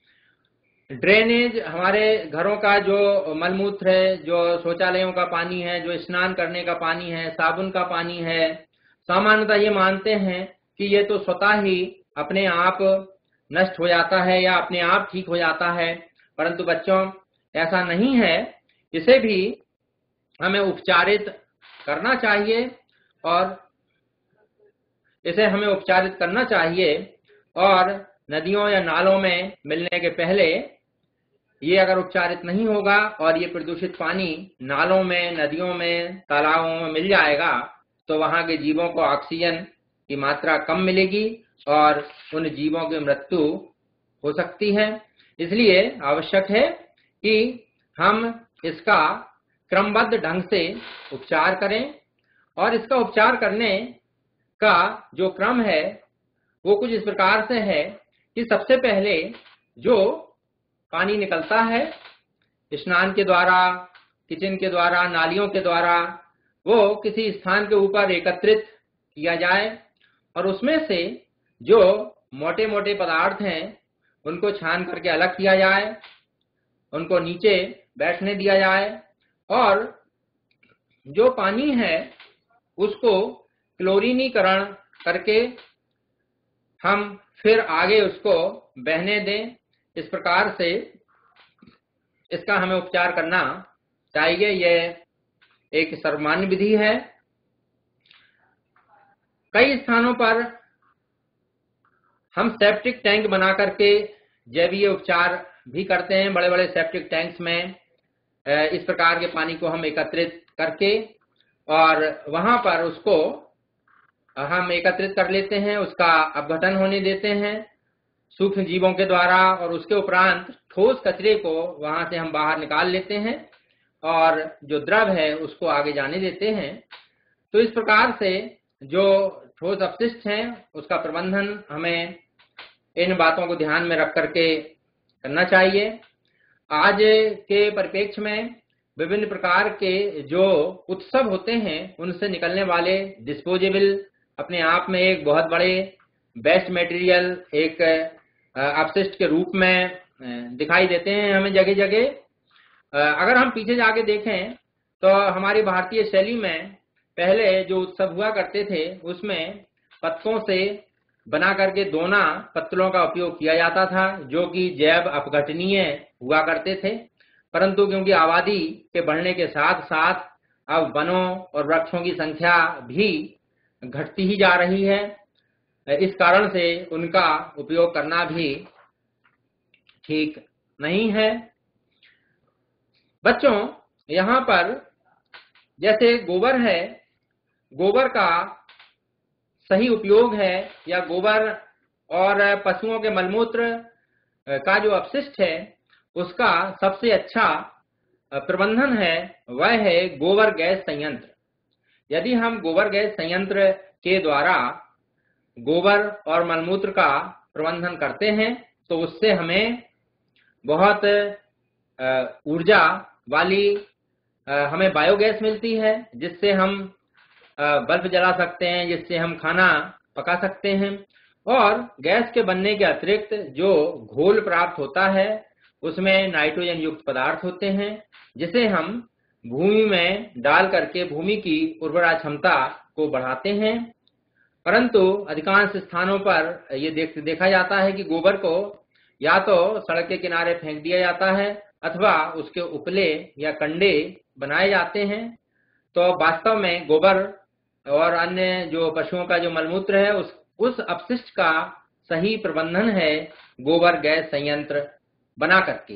ड्रेनेज, हमारे घरों का जो मलमूत्र है, जो शौचालयों का पानी है, जो स्नान करने का पानी है, साबुन का पानी है, सामान्यतः ये मानते हैं कि ये तो स्वतः ही अपने आप नष्ट हो जाता है या अपने आप ठीक हो जाता है, परंतु बच्चों ऐसा नहीं है। इसे भी हमें उपचारित करना चाहिए और इसे हमें उपचारित करना चाहिए और नदियों या नालों में मिलने के पहले ये अगर उपचारित नहीं होगा और ये प्रदूषित पानी नालों में, नदियों में, तालाबों में मिल जाएगा, तो वहां के जीवों को ऑक्सीजन की मात्रा कम मिलेगी और उन जीवों की मृत्यु हो सकती है। इसलिए आवश्यक है कि हम इसका क्रमबद्ध ढंग से उपचार करें और इसका उपचार करने का जो क्रम है वो कुछ इस प्रकार से है कि सबसे पहले जो पानी निकलता है स्नान के द्वारा, किचन के द्वारा, नालियों के द्वारा, वो किसी स्थान के ऊपर एकत्रित किया जाए और उसमें से जो मोटे मोटे पदार्थ हैं उनको छान करके अलग किया जाए, उनको नीचे बैठने दिया जाए और जो पानी है उसको क्लोरीनीकरण करके हम फिर आगे उसको बहने दें। इस प्रकार से इसका हमें उपचार करना चाहिए। यह एक सर्वमान्य विधि है। कई स्थानों पर हम सेप्टिक टैंक बना करके जैवीय उपचार भी करते हैं। बड़े बड़े सेप्टिक टैंक्स में इस प्रकार के पानी को हम एकत्रित करके और वहां पर उसको हम एकत्रित कर लेते हैं, उसका अपघटन होने देते हैं सूक्ष्म जीवों के द्वारा और उसके उपरांत ठोस कचरे को वहां से हम बाहर निकाल लेते हैं और जो द्रव है उसको आगे जाने देते हैं। तो इस प्रकार से जो ठोस अपशिष्ट हैं उसका प्रबंधन हमें इन बातों को ध्यान में रख करके करना चाहिए। आज के परिप्रेक्ष्य में विभिन्न प्रकार के जो उत्सव होते हैं उनसे निकलने वाले डिस्पोजेबल अपने आप में एक बहुत बड़े बेस्ट मटेरियल, एक अपशिष्ट के रूप में दिखाई देते हैं हमें जगह जगह। अगर हम पीछे जाके देखें तो हमारी भारतीय शैली में पहले जो उत्सव हुआ करते थे उसमें पत्तों से बना करके दोना पत्तलों का उपयोग किया जाता था जो कि जैव अपघटनीय हुआ करते थे, परंतु क्योंकि आबादी के बढ़ने के साथ साथ अब वनों और वृक्षों की संख्या भी घटती ही जा रही है, इस कारण से उनका उपयोग करना भी ठीक नहीं है। बच्चों, यहाँ पर जैसे गोबर है, गोबर का सही उपयोग है या गोबर और पशुओं के मलमूत्र का जो अपशिष्ट है उसका सबसे अच्छा प्रबंधन है वह है गोबर गैस संयंत्र। यदि हम गोबर गैस संयंत्र के द्वारा गोबर और मलमूत्र का प्रबंधन करते हैं तो उससे हमें बहुत ऊर्जा वाली हमें बायोगैस मिलती है, जिससे हम बल्ब जला सकते हैं, जिससे हम खाना पका सकते हैं। और गैस के बनने के अतिरिक्त जो घोल प्राप्त होता है उसमें नाइट्रोजन युक्त पदार्थ होते हैं, जिसे हम भूमि में डाल करके भूमि की उर्वरा क्षमता को बढ़ाते हैं। परंतु अधिकांश स्थानों पर ये देख देखा जाता है कि गोबर को या तो सड़क के किनारे फेंक दिया जाता है अथवा उसके उपले या कंडे बनाए जाते हैं। तो वास्तव में गोबर और अन्य जो पशुओं का जो मलमूत्र है उस उस अपशिष्ट का सही प्रबंधन है गोबर गैस संयंत्र बना करके।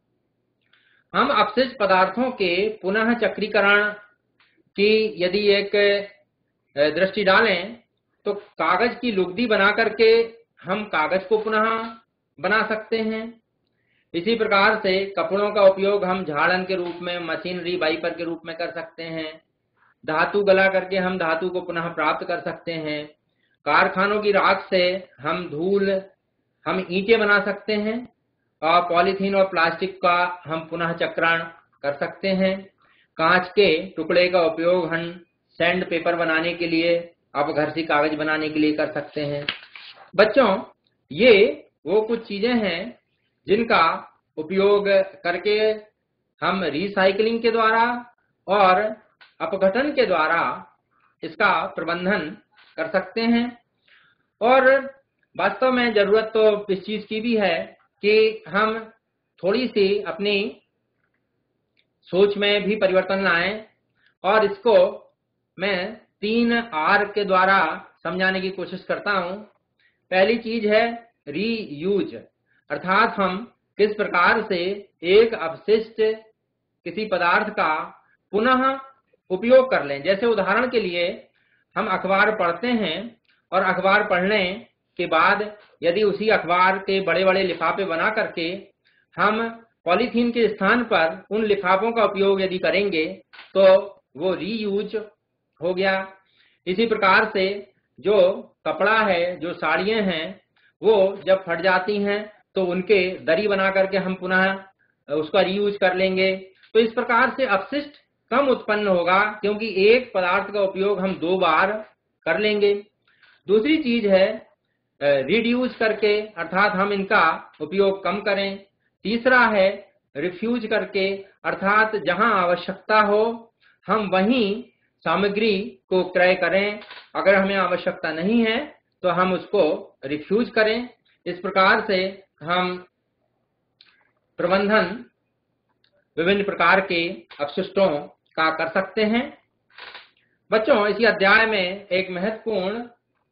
हम अपशिष्ट पदार्थों के पुनः चक्रीकरण की यदि एक दृष्टि डालें तो कागज की लुगदी बना करके हम कागज को पुनः बना सकते हैं। इसी प्रकार से कपड़ों का उपयोग हम झाड़न के रूप में, मशीनरी वाइपर के रूप में कर सकते हैं। धातु गला करके हम धातु को पुनः प्राप्त कर सकते हैं। कारखानों की राख से हम धूल हम ईंटें बना सकते हैं और पॉलीथीन और प्लास्टिक का हम पुनः चक्रण कर सकते हैं। कांच के टुकड़े का उपयोग हम सैंड पेपर बनाने के लिए, अपघर्षी कागज बनाने के लिए कर सकते हैं। बच्चों, ये वो कुछ चीजें हैं जिनका उपयोग करके हम रिसाइकलिंग के द्वारा और अपघटन के द्वारा इसका प्रबंधन कर सकते हैं। और वास्तव में जरूरत तो इस चीज की भी है कि हम थोड़ी सी अपनी सोच में भी परिवर्तन लाएं, और इसको मैं तीन आर के द्वारा समझाने की कोशिश करता हूं। पहली चीज है रीयूज, अर्थात हम किस प्रकार से एक अपशिष्ट किसी पदार्थ का पुनः उपयोग कर लें। जैसे उदाहरण के लिए हम अखबार पढ़ते हैं और अखबार पढ़ने के बाद यदि उसी अखबार के बड़े बड़े लिफाफे बना करके हम पॉलीथीन के स्थान पर उन लिफाफों का उपयोग यदि करेंगे तो वो रीयूज हो गया। इसी प्रकार से जो कपड़ा है, जो साड़ियां हैं, वो जब फट जाती हैं तो उनके दरी बना करके हम पुनः उसका रीयूज कर लेंगे। तो इस प्रकार से अपशिष्ट कम उत्पन्न होगा, क्योंकि एक पदार्थ का उपयोग हम दो बार कर लेंगे। दूसरी चीज है रिड्यूस करके, अर्थात हम इनका उपयोग कम करें। तीसरा है रिफ्यूज करके, अर्थात जहां आवश्यकता हो हम वहीं सामग्री को क्रय करें, अगर हमें आवश्यकता नहीं है तो हम उसको रिफ्यूज करें। इस प्रकार से हम प्रबंधन विभिन्न प्रकार के अपशिष्टों का कर सकते हैं। बच्चों, इसी अध्याय में एक महत्वपूर्ण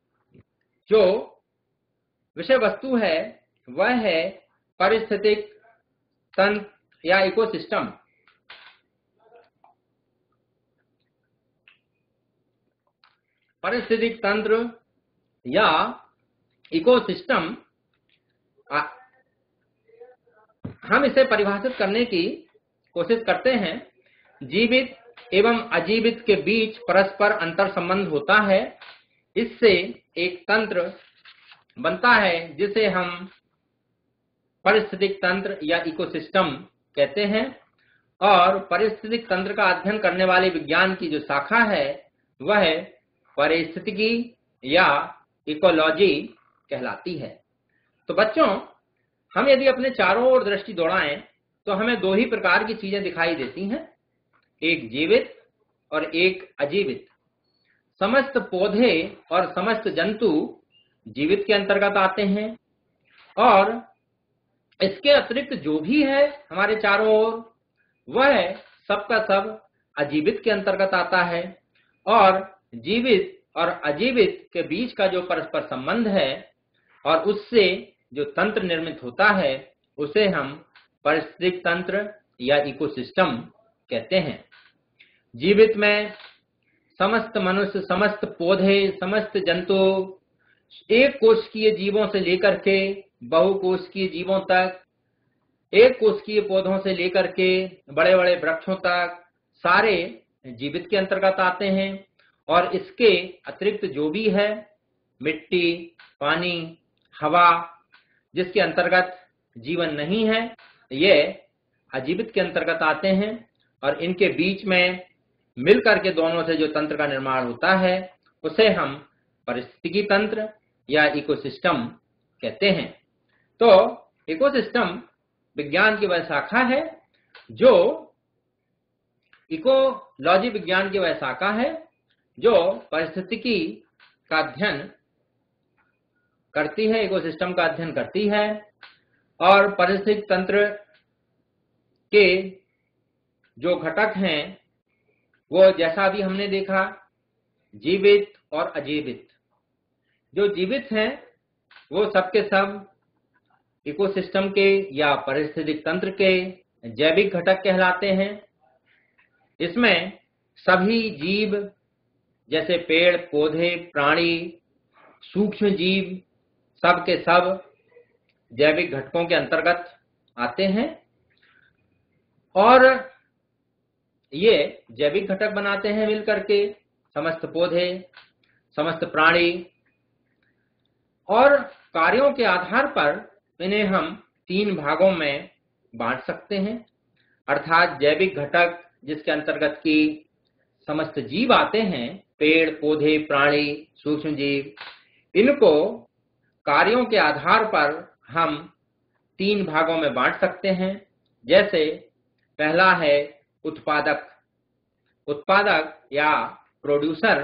जो विषय वस्तु है वह है पारिस्थितिक तंत्र या इकोसिस्टम। पारिस्थितिक तंत्र या इकोसिस्टम, हम इसे परिभाषित करने की कोशिश करते हैं। जीवित एवं अजीवित के बीच परस्पर अंतर संबंध होता है। इससे एक तंत्र बनता है जिसे हम पारिस्थितिक तंत्र या इकोसिस्टम कहते हैं। और पारिस्थितिक तंत्र का अध्ययन करने वाले विज्ञान की जो शाखा है वह पारिस्थितिकी या इकोलॉजी कहलाती है। तो बच्चों, हम यदि अपने चारों ओर दृष्टि दौड़ाएं तो हमें दो ही प्रकार की चीजें दिखाई देती हैं, एक जीवित और एक अजीवित। समस्त पौधे और समस्त जंतु जीवित के अंतर्गत आते हैं, और इसके अतिरिक्त जो भी है हमारे चारों ओर वह सबका सब अजीवित के अंतर्गत आता है। और जीवित और अजीवित के बीच का जो परस्पर संबंध है और उससे जो तंत्र निर्मित होता है उसे हम पारिस्थितिक तंत्र या इकोसिस्टम कहते हैं। जीवित में समस्त मनुष्य, समस्त पौधे, समस्त जंतु, एक कोशिकीय जीवों से लेकर के बहुकोशिकीय जीवों तक, एक कोशिकीय पौधों से लेकर के बड़े बड़े वृक्षों तक सारे जीवित के अंतर्गत आते हैं। और इसके अतिरिक्त जो भी है मिट्टी, पानी, हवा, जिसके अंतर्गत जीवन नहीं है, ये अजीवित के अंतर्गत आते हैं। और इनके बीच में मिलकर के दोनों से जो तंत्र का निर्माण होता है उसे हम पारिस्थितिकी तंत्र या इकोसिस्टम कहते हैं। तो इकोसिस्टम विज्ञान की वह शाखा है जो इकोलॉजी विज्ञान की वह शाखा है जो पारिस्थितिकी का अध्ययन करती है, इकोसिस्टम का अध्ययन करती है। और पारिस्थितिक तंत्र के जो घटक हैं वो जैसा अभी हमने देखा, जीवित और अजीवित। जो जीवित हैं वो सबके सब इकोसिस्टम के या पारिस्थितिक तंत्र के जैविक घटक कहलाते हैं। इसमें सभी जीव जैसे पेड़, पौधे, प्राणी, सूक्ष्म जीव सब के सब जैविक घटकों के अंतर्गत आते हैं और ये जैविक घटक बनाते हैं मिलकर के समस्त पौधे, समस्त प्राणी। और कार्यों के आधार पर इन्हें हम तीन भागों में बांट सकते हैं, अर्थात जैविक घटक जिसके अंतर्गत की समस्त जीव आते हैं, पेड़, पौधे, प्राणी, सूक्ष्म जीव, इनको कार्यों के आधार पर हम तीन भागों में बांट सकते हैं। जैसे पहला है उत्पादक। उत्पादक या प्रोड्यूसर,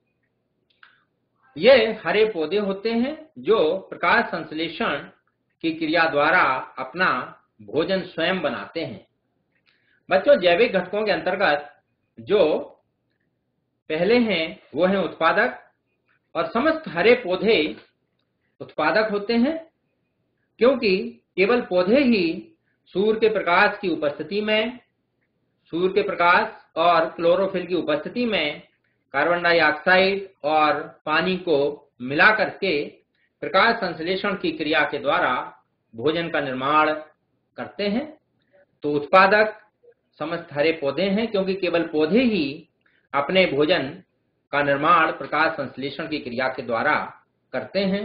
ये हरे पौधे होते हैं जो प्रकाश संश्लेषण की क्रिया द्वारा अपना भोजन स्वयं बनाते हैं। बच्चों, जैविक घटकों के अंतर्गत जो पहले हैं वो हैं उत्पादक। और समस्त हरे पौधे उत्पादक होते हैं क्योंकि केवल पौधे ही सूर्य के प्रकाश की उपस्थिति में, सूर्य के प्रकाश और क्लोरोफिल की उपस्थिति में कार्बन डाइऑक्साइड और पानी को मिला करके प्रकाश संश्लेषण की क्रिया के द्वारा भोजन का निर्माण करते हैं। तो उत्पादक समस्त हरे पौधे हैं क्योंकि केवल पौधे ही अपने भोजन का निर्माण प्रकाश संश्लेषण की क्रिया के द्वारा करते हैं।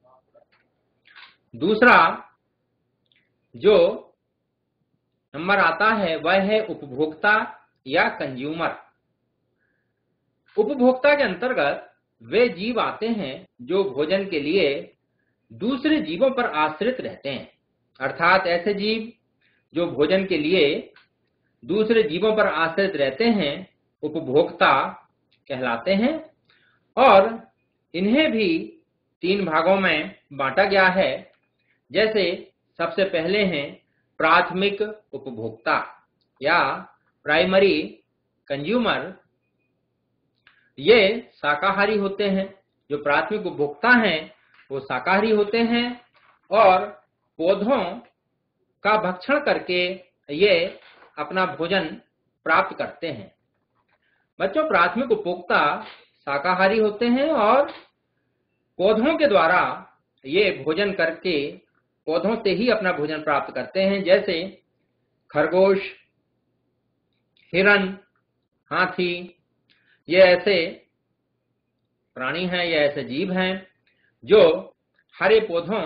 दूसरा जो नंबर आता है वह है उपभोक्ता या कंज्यूमर। उपभोक्ता के अंतर्गत वे जीव आते हैं जो भोजन के लिए दूसरे जीवों पर आश्रित रहते हैं, अर्थात ऐसे जीव जो भोजन के लिए दूसरे जीवों पर आश्रित रहते हैं उपभोक्ता कहलाते हैं। और इन्हें भी तीन भागों में बांटा गया है। जैसे सबसे पहले हैं प्राथमिक उपभोक्ता या प्राइमरी कंज्यूमर। ये शाकाहारी होते हैं। जो प्राथमिक उपभोक्ता हैं वो शाकाहारी होते हैं और पौधों का भक्षण करके ये अपना भोजन प्राप्त करते हैं। बच्चों, प्राथमिक उपभोक्ता शाकाहारी होते हैं और पौधों के द्वारा ये भोजन करके पौधों से ही अपना भोजन प्राप्त करते हैं। जैसे खरगोश, हिरन, हाथी, ये ऐसे प्राणी हैं, ये ऐसे जीव हैं जो हरे पौधों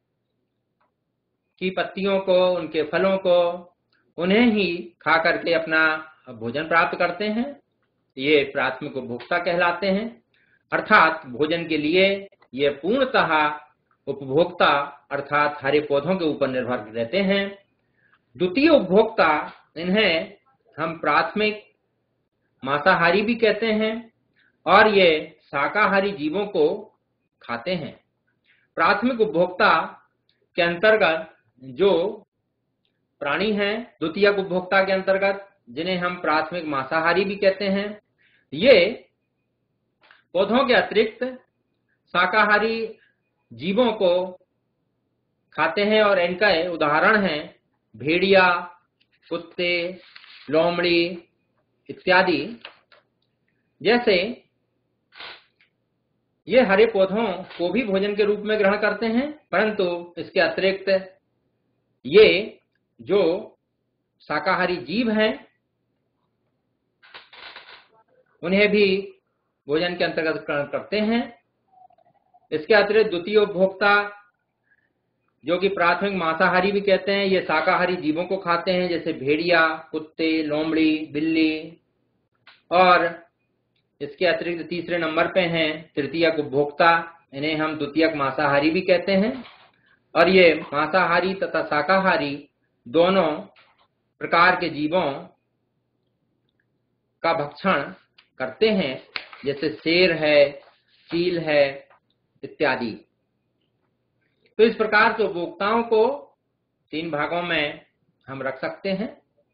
की पत्तियों को, उनके फलों को, उन्हें ही खा करके अपना भोजन प्राप्त करते हैं। ये प्राथमिक उपभोक्ता कहलाते हैं। अर्थात भोजन के लिए ये पूर्णतः उपभोक्ता अर्थात हरे पौधों के ऊपर निर्भर रहते हैं। द्वितीय उपभोक्ता, इन्हें हम प्राथमिक मांसाहारी भी कहते हैं और ये शाकाहारी जीवों को खाते हैं। प्राथमिक उपभोक्ता के अंतर्गत जो प्राणी हैं द्वितीयक उपभोक्ता के अंतर्गत, जिन्हें हम प्राथमिक मांसाहारी भी कहते हैं, ये पौधों के अतिरिक्त शाकाहारी जीवों को खाते हैं और इनका उदाहरण हैं भेड़िया, कुत्ते, लोमड़ी इत्यादि। जैसे ये हरे पौधों को भी भोजन के रूप में ग्रहण करते हैं, परंतु इसके अतिरिक्त ये जो शाकाहारी जीव हैं उन्हें भी भोजन के अंतर्गत ग्रहण करते हैं। इसके अतिरिक्त द्वितीय उपभोक्ता जो कि प्राथमिक मांसाहारी भी कहते हैं, ये शाकाहारी जीवों को खाते हैं, जैसे भेड़िया, कुत्ते, लोमड़ी, बिल्ली। और इसके अतिरिक्त तीसरे नंबर पे हैं तृतीयक उपभोक्ता, इन्हें हम द्वितीयक मांसाहारी भी कहते हैं। और ये मांसाहारी तथा शाकाहारी दोनों प्रकार के जीवों का भक्षण करते हैं, जैसे शेर है, चील है इत्यादि। तो इस प्रकार के उपभोक्ताओं को तीन भागों में हम रख सकते हैं।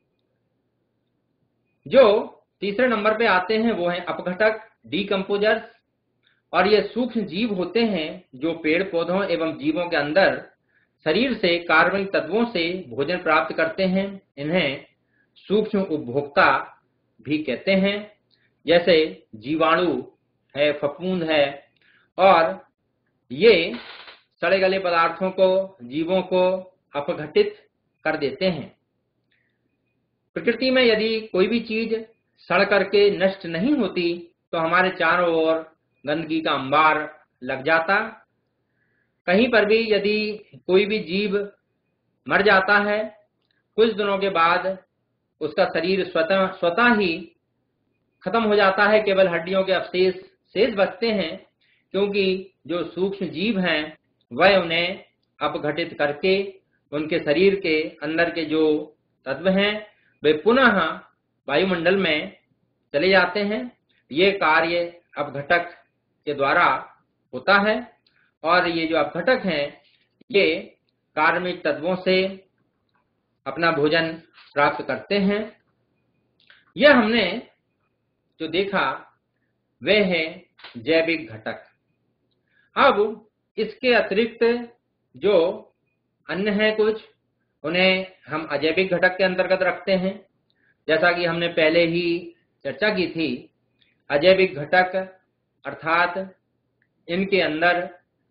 जो तीसरे नंबर पे आते हैं वो हैं अपघटक, डीकम्पोजर्स। और ये सूक्ष्म जीव होते हैं जो पेड़ पौधों एवं जीवों के अंदर शरीर से कार्बनिक तत्वों से भोजन प्राप्त करते हैं। इन्हें सूक्ष्म उपभोक्ता भी कहते हैं, जैसे जीवाणु है, फफूंद है। और ये सड़े गले पदार्थों को, जीवों को अपघटित कर देते हैं। प्रकृति में यदि कोई भी चीज सड़ करके नष्ट नहीं होती तो हमारे चारों ओर गंदगी का अंबार लग जाता। कहीं पर भी यदि कोई भी जीव मर जाता है, कुछ दिनों के बाद उसका शरीर स्वतः स्वतः ही खत्म हो जाता है, केवल हड्डियों के अवशेष शेष बचते हैं, क्योंकि जो सूक्ष्म जीव हैं वह उन्हें अपघटित करके उनके शरीर के अंदर के जो तत्व हैं वे पुनः वायुमंडल में चले जाते हैं। ये कार्य अपघटक के द्वारा होता है। और ये जो अपघटक हैं ये कार्बनिक तत्वों से अपना भोजन प्राप्त करते हैं। यह हमने जो देखा वे है जैविक घटक। अब इसके अतिरिक्त जो अन्य है कुछ, उन्हें हम अजैविक घटक के अंतर्गत रखते हैं। जैसा कि हमने पहले ही चर्चा की थी, अजैविक घटक अर्थात इनके अंदर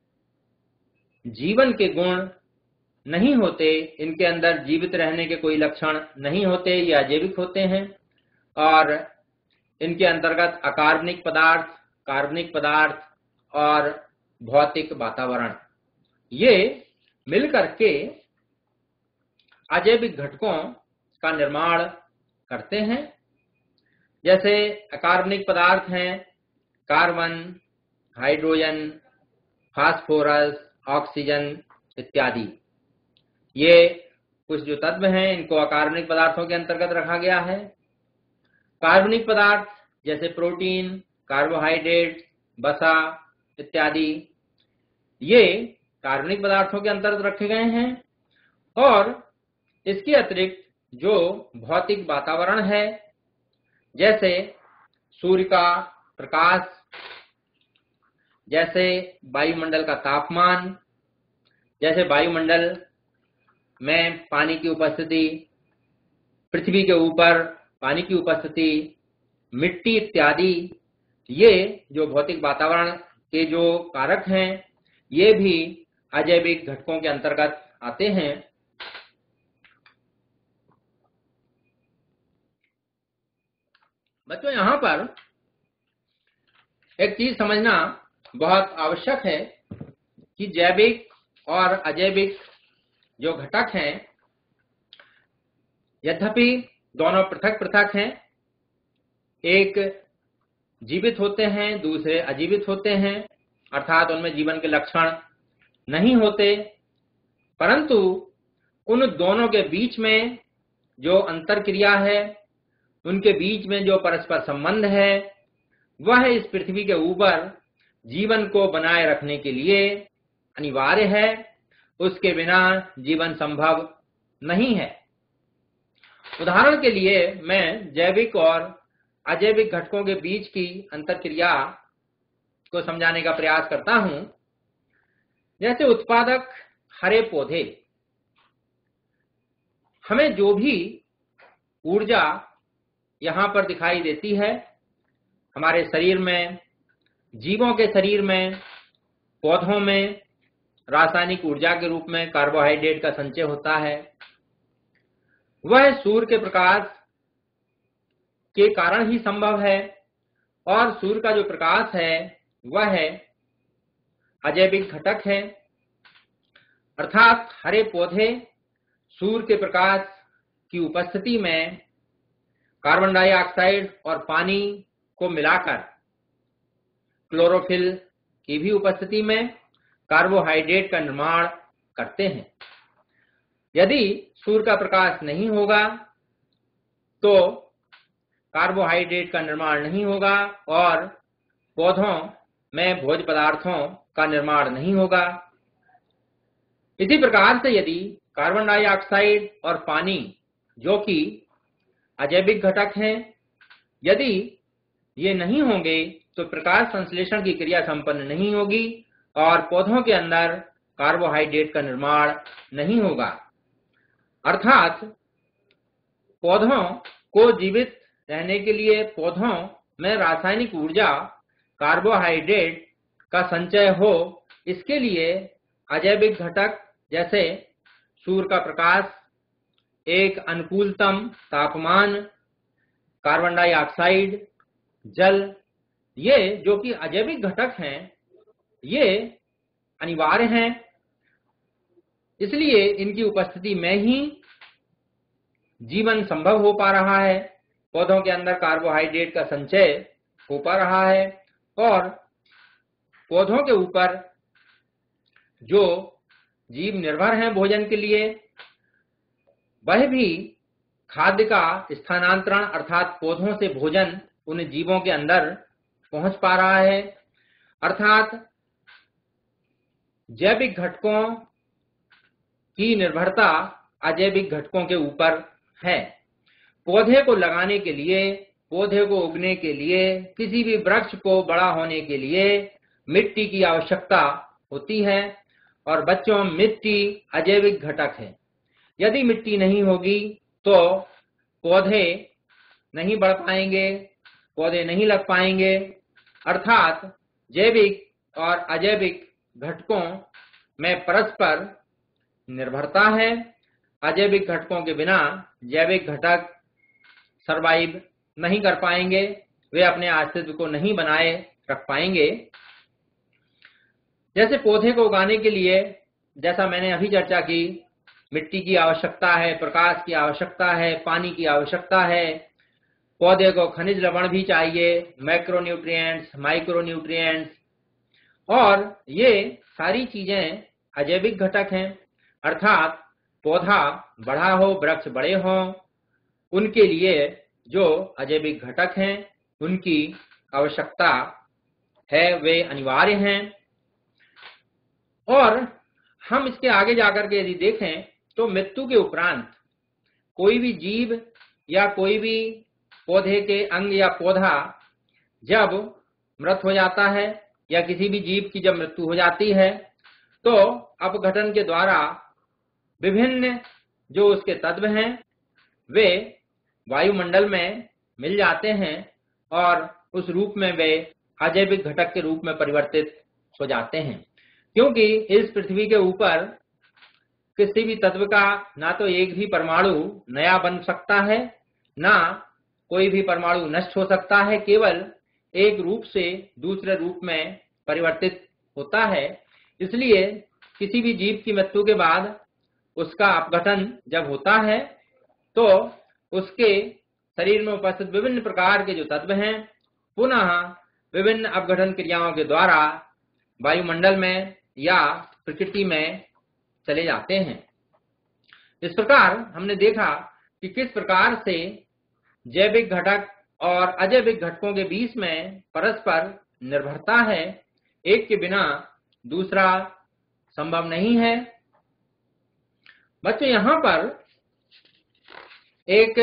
जीवन के गुण नहीं होते, इनके अंदर जीवित रहने के कोई लक्षण नहीं होते, ये अजैविक होते हैं। और इनके अंतर्गत अकार्बनिक पदार्थ, कार्बनिक पदार्थ और भौतिक वातावरण ये मिलकर के अजैविक घटकों का निर्माण करते हैं। जैसे अकार्बनिक पदार्थ हैं कार्बन, हाइड्रोजन, फास्फोरस, ऑक्सीजन इत्यादि। ये कुछ जो तत्व हैं इनको अकार्बनिक पदार्थों के अंतर्गत रखा गया है। कार्बनिक पदार्थ जैसे प्रोटीन, कार्बोहाइड्रेट, वसा इत्यादि ये कार्बनिक पदार्थों के अंतर्गत रखे गए हैं। और इसके अतिरिक्त जो भौतिक वातावरण है, जैसे सूर्य का प्रकाश, जैसे वायुमंडल का तापमान, जैसे वायुमंडल में पानी की उपस्थिति, पृथ्वी के ऊपर पानी की उपस्थिति, मिट्टी इत्यादि, ये जो भौतिक वातावरण के जो कारक हैं ये भी अजैविक घटकों के अंतर्गत आते हैं। बच्चों, यहाँ पर एक चीज समझना बहुत आवश्यक है कि जैविक और अजैविक जो घटक हैं यद्यपि दोनों पृथक पृथक हैं, एक जीवित होते हैं, दूसरे अजीवित होते हैं, अर्थात उनमें जीवन के लक्षण नहीं होते, परंतु उन दोनों के बीच में जो अंतर क्रिया है, उनके बीच में जो परस्पर संबंध है, वह इस पृथ्वी के ऊपर जीवन को बनाए रखने के लिए अनिवार्य है। उसके बिना जीवन संभव नहीं है। उदाहरण के लिए मैं जैविक और अजैविक घटकों के बीच की अंतरक्रिया को समझाने का प्रयास करता हूं। जैसे उत्पादक हरे पौधे, हमें जो भी ऊर्जा यहां पर दिखाई देती है हमारे शरीर में, जीवों के शरीर में, पौधों में रासायनिक ऊर्जा के रूप में कार्बोहाइड्रेट का संचय होता है, वह सूर्य के प्रकाश के कारण ही संभव है। और सूर्य का जो प्रकाश है वह अजैविक घटक है, अर्थात हरे पौधे सूर्य के प्रकाश की उपस्थिति में कार्बन डाइऑक्साइड और पानी को मिलाकर क्लोरोफिल की भी उपस्थिति में कार्बोहाइड्रेट का निर्माण करते हैं। यदि सूर्य का प्रकाश नहीं होगा तो कार्बोहाइड्रेट का निर्माण नहीं होगा और पौधों में भोज्य पदार्थों का निर्माण नहीं होगा। इसी प्रकार से यदि कार्बन डाइऑक्साइड और पानी, जो कि अजैविक घटक हैं, यदि ये नहीं होंगे तो प्रकाश संश्लेषण की क्रिया संपन्न नहीं होगी और पौधों के अंदर कार्बोहाइड्रेट का निर्माण नहीं होगा। अर्थात पौधों को जीवित रहने के लिए पौधों में रासायनिक ऊर्जा कार्बोहाइड्रेट का संचय हो, इसके लिए अजैविक घटक जैसे सूर्य का प्रकाश, एक अनुकूलतम तापमान, कार्बन डाइऑक्साइड, जल, ये जो कि अजैविक घटक हैं, ये अनिवार्य हैं। इसलिए इनकी उपस्थिति में ही जीवन संभव हो पा रहा है, पौधों के अंदर कार्बोहाइड्रेट का संचय हो पा रहा है और पौधों के ऊपर जो जीव निर्भर हैं भोजन के लिए, वह भी खाद्य का स्थानांतरण अर्थात पौधों से भोजन उन जीवों के अंदर पहुंच पा रहा है। अर्थात जैविक घटकों की निर्भरता अजैविक घटकों के ऊपर है। पौधे को लगाने के लिए, पौधे को उगने के लिए, किसी भी वृक्ष को बड़ा होने के लिए मिट्टी की आवश्यकता होती है और बच्चों, मिट्टी अजैविक घटक है। यदि मिट्टी नहीं होगी तो पौधे नहीं बढ़ पाएंगे, पौधे नहीं लग पाएंगे। अर्थात जैविक और अजैविक घटकों में परस्पर निर्भरता है। अजैविक घटकों के बिना जैविक घटक सरवाइव नहीं कर पाएंगे, वे अपने अस्तित्व को नहीं बनाए रख पाएंगे। जैसे पौधे को उगाने के लिए, जैसा मैंने अभी चर्चा की, मिट्टी की आवश्यकता है, प्रकाश की आवश्यकता है, पानी की आवश्यकता है। पौधे को खनिज लवण भी चाहिए, मैक्रोन्यूट्रिएंट्स, माइक्रोन्यूट्रिएंट्स, और ये सारी चीजें अजैविक घटक हैं। अर्थात पौधा बड़ा हो, वृक्ष बड़े हों, उनके लिए जो अजैविक घटक हैं उनकी आवश्यकता है, वे अनिवार्य हैं। और हम इसके आगे जाकर के यदि देखें तो मृत्यु के उपरांत कोई भी जीव या कोई भी पौधे के अंग या पौधा जब मृत हो जाता है या किसी भी जीव की जब मृत्यु हो जाती है तो अपघटन के द्वारा विभिन्न जो उसके तत्व हैं वे वायुमंडल में मिल जाते हैं और उस रूप में वे अजैविक घटक के रूप में परिवर्तित हो जाते हैं। क्योंकि इस पृथ्वी के ऊपर किसी भी तत्व का ना तो एक भी परमाणु नया बन सकता है, ना कोई भी परमाणु नष्ट हो सकता है, केवल एक रूप से दूसरे रूप में परिवर्तित होता है। इसलिए किसी भी जीव की मृत्यु के बाद उसका अपघटन जब होता है तो उसके शरीर में उपस्थित विभिन्न प्रकार के जो तत्व हैं पुनः विभिन्न अपघटन क्रियाओं के द्वारा वायुमंडल में या प्रकृति में चले जाते हैं। इस प्रकार हमने देखा कि किस प्रकार से जैविक घटक और अजैविक घटकों के बीच में परस्पर निर्भरता है, एक के बिना दूसरा संभव नहीं है। बच्चों, यहां पर एक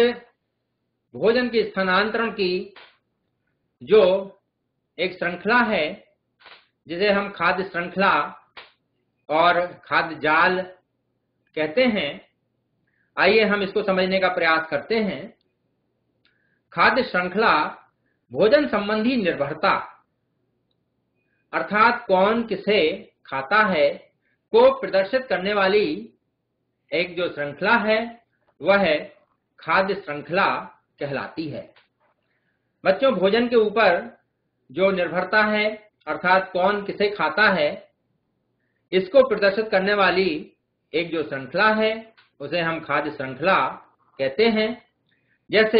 भोजन के स्थानांतरण की जो एक श्रृंखला है जिसे हम खाद्य श्रृंखला और खाद्य जाल कहते हैं, आइए हम इसको समझने का प्रयास करते हैं। खाद्य श्रृंखला भोजन संबंधी निर्भरता अर्थात कौन किसे खाता है को प्रदर्शित करने वाली एक जो श्रृंखला है वह खाद्य श्रृंखला कहलाती है। बच्चों, भोजन के ऊपर जो निर्भरता है अर्थात कौन किसे खाता है, इसको प्रदर्शित करने वाली एक जो श्रृंखला है उसे हम खाद्य श्रृंखला कहते हैं। जैसे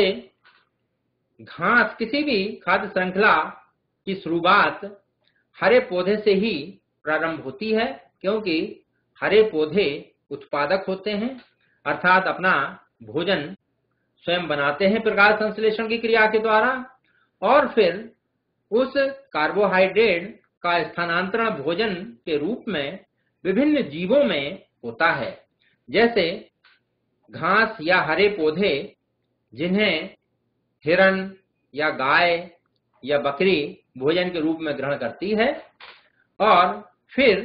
घास, किसी भी खाद्य श्रृंखला की शुरुआत हरे पौधे से ही प्रारंभ होती है, क्योंकि हरे पौधे उत्पादक होते हैं अर्थात अपना भोजन स्वयं बनाते हैं प्रकाश संश्लेषण की क्रिया के द्वारा, और फिर उस कार्बोहाइड्रेट का स्थानांतरण भोजन के रूप में विभिन्न जीवों में होता है। जैसे घास या हरे पौधे जिन्हें हिरण या गाय या बकरी भोजन के रूप में ग्रहण करती है, और फिर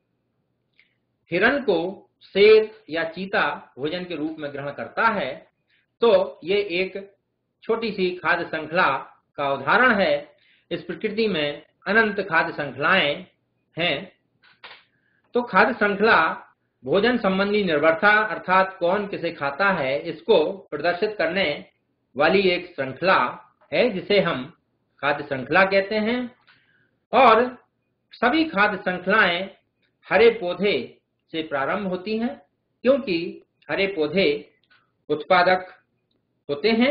हिरण को शेर या चीता भोजन के रूप में ग्रहण करता है, तो ये एक छोटी सी खाद्य श्रृंखला का उदाहरण है। इस प्रकृति में अनंत खाद्य श्रृंखलाएं हैं। तो खाद्य श्रृंखला भोजन संबंधी निर्भरता अर्थात कौन किसे खाता है इसको प्रदर्शित करने वाली एक श्रृंखला है जिसे हम खाद्य श्रृंखला कहते हैं। और सभी खाद्य श्रृंखलाएं हरे पौधे से प्रारंभ होती हैं, क्योंकि हरे पौधे उत्पादक होते हैं।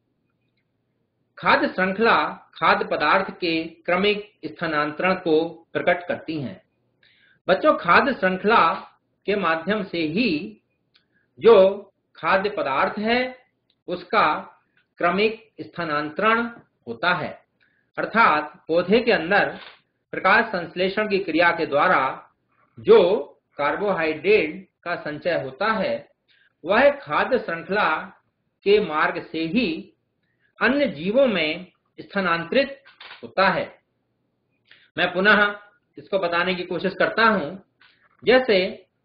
खाद्य श्रृंखला खाद्य पदार्थ के क्रमिक स्थानांतरण को प्रकट करती हैं। बच्चों, खाद्य श्रृंखला के माध्यम से ही जो खाद्य पदार्थ है उसका क्रमिक स्थानांतरण होता है, अर्थात पौधे के अंदर प्रकाश संश्लेषण की क्रिया के द्वारा जो कार्बोहाइड्रेट का संचय होता है वह खाद्य श्रृंखला के मार्ग से ही अन्य जीवों में स्थानांतरित होता है। मैं पुनः इसको बताने की कोशिश करता हूं। जैसे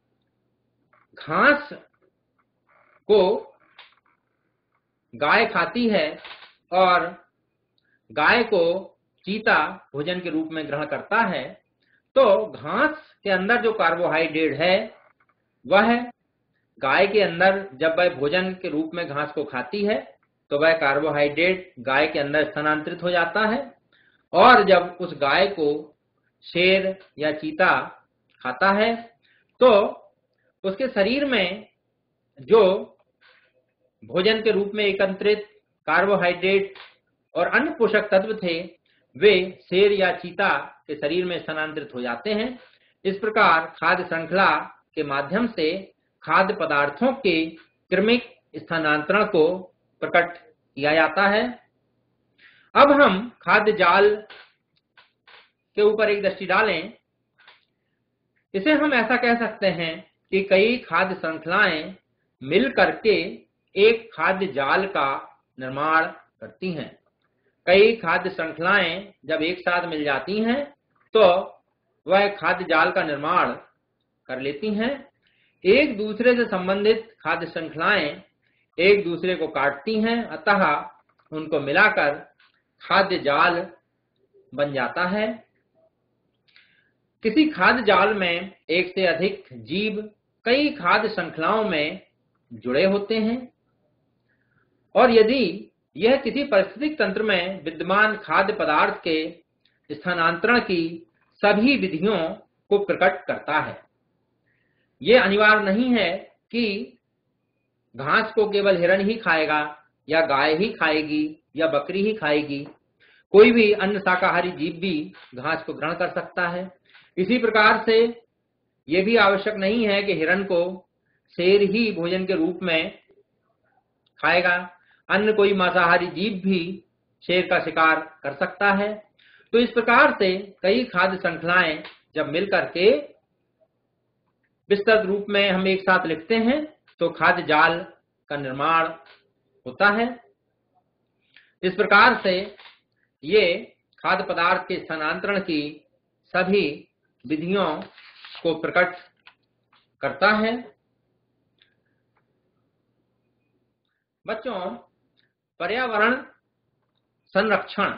घास को गाय खाती है और गाय को चीता भोजन के रूप में ग्रहण करता है, तो घास के अंदर जो कार्बोहाइड्रेट है वह गाय के अंदर जब वह भोजन के रूप में घास को खाती है तो वह कार्बोहाइड्रेट गाय के अंदर स्थानांतरित हो जाता है, और जब उस गाय को शेर या चीता खाता है तो उसके शरीर में जो भोजन के रूप में एकत्रित कार्बोहाइड्रेट और अन्य पोषक तत्व थे वे शेर या चीता के शरीर में स्थानांतरित हो जाते हैं। इस प्रकार खाद्य श्रृंखला के माध्यम से खाद्य पदार्थों के क्रमिक स्थानांतरण को प्रकट किया जाता है। अब हम खाद्य जाल के ऊपर एक दृष्टि डालें। इसे हम ऐसा कह सकते हैं कि कई खाद्य श्रृंखलाएं मिल करके एक खाद्य जाल का निर्माण करती हैं। कई खाद्य श्रृंखलाएं जब एक साथ मिल जाती हैं तो वह खाद्य जाल का निर्माण कर लेती हैं। एक दूसरे से संबंधित खाद्य श्रृंखलाएं एक दूसरे को काटती हैं, अतः उनको मिलाकर खाद्य जाल बन जाता है। किसी खाद्य जाल में एक से अधिक जीव कई खाद्य श्रृंखलाओं में जुड़े होते हैं, और यदि यह किसी पारिस्थितिक तंत्र में विद्यमान खाद्य पदार्थ के स्थानांतरण की सभी विधियों को प्रकट करता है। यह अनिवार्य नहीं है कि घास को केवल हिरण ही खाएगा या गाय ही खाएगी या बकरी ही खाएगी। कोई भी अन्य शाकाहारी जीव भी घास को ग्रहण कर सकता है। इसी प्रकार से यह भी आवश्यक नहीं है कि हिरण को शेर ही भोजन के रूप में खाएगा। अन्य कोई मांसाहारी जीव भी शेर का शिकार कर सकता है। तो इस प्रकार से कई खाद्य श्रृंखलाएं जब मिलकर के विस्तृत रूप में हम एक साथ लिखते हैं तो खाद्य जाल का निर्माण होता है। इस प्रकार से ये खाद्य पदार्थ के स्थानांतरण की सभी विधियों को प्रकट करता है। बच्चों, पर्यावरण संरक्षण,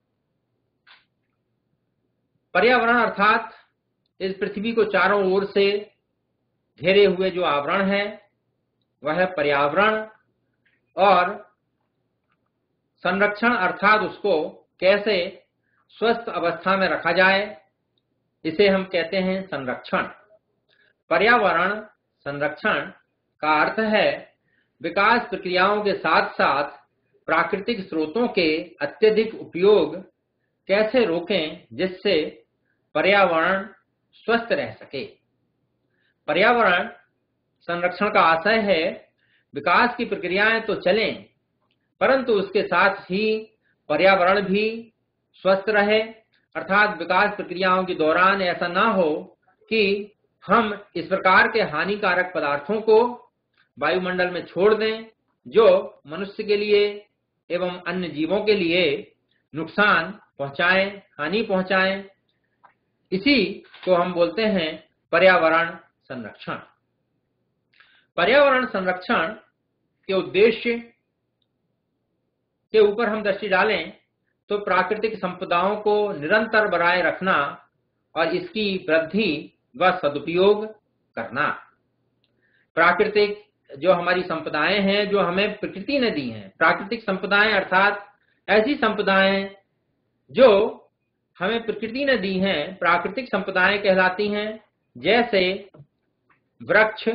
पर्यावरण अर्थात इस पृथ्वी को चारों ओर से घेरे हुए जो आवरण है वह है पर्यावरण, और संरक्षण अर्थात उसको कैसे स्वस्थ अवस्था में रखा जाए, इसे हम कहते हैं संरक्षण। पर्यावरण संरक्षण का अर्थ है विकास प्रक्रियाओं के साथ साथ प्राकृतिक स्रोतों के अत्यधिक उपयोग कैसे रोकें जिससे पर्यावरण स्वस्थ रह सके। पर्यावरण संरक्षण का आशय है विकास की प्रक्रियाएं तो चलें, परंतु उसके साथ ही पर्यावरण भी स्वस्थ रहे, अर्थात विकास प्रक्रियाओं के दौरान ऐसा ना हो कि हम इस प्रकार के हानिकारक पदार्थों को वायुमंडल में छोड़ दें जो मनुष्य के लिए एवं अन्य जीवों के लिए नुकसान पहुंचाएं, हानि पहुंचाएं। इसी को हम बोलते हैं पर्यावरण संरक्षण। पर्यावरण संरक्षण के उद्देश्य के ऊपर हम दृष्टि डालें तो प्राकृतिक संपदाओं को निरंतर बनाए रखना और इसकी वृद्धि व सदुपयोग करना। प्राकृतिक जो हमारी संपदाएं हैं जो हमें प्रकृति ने दी हैं, प्राकृतिक संपदाएं अर्थात ऐसी संपदाएं जो हमें प्रकृति ने दी हैं, प्राकृतिक संपदाएं कहलाती हैं। जैसे वृक्ष,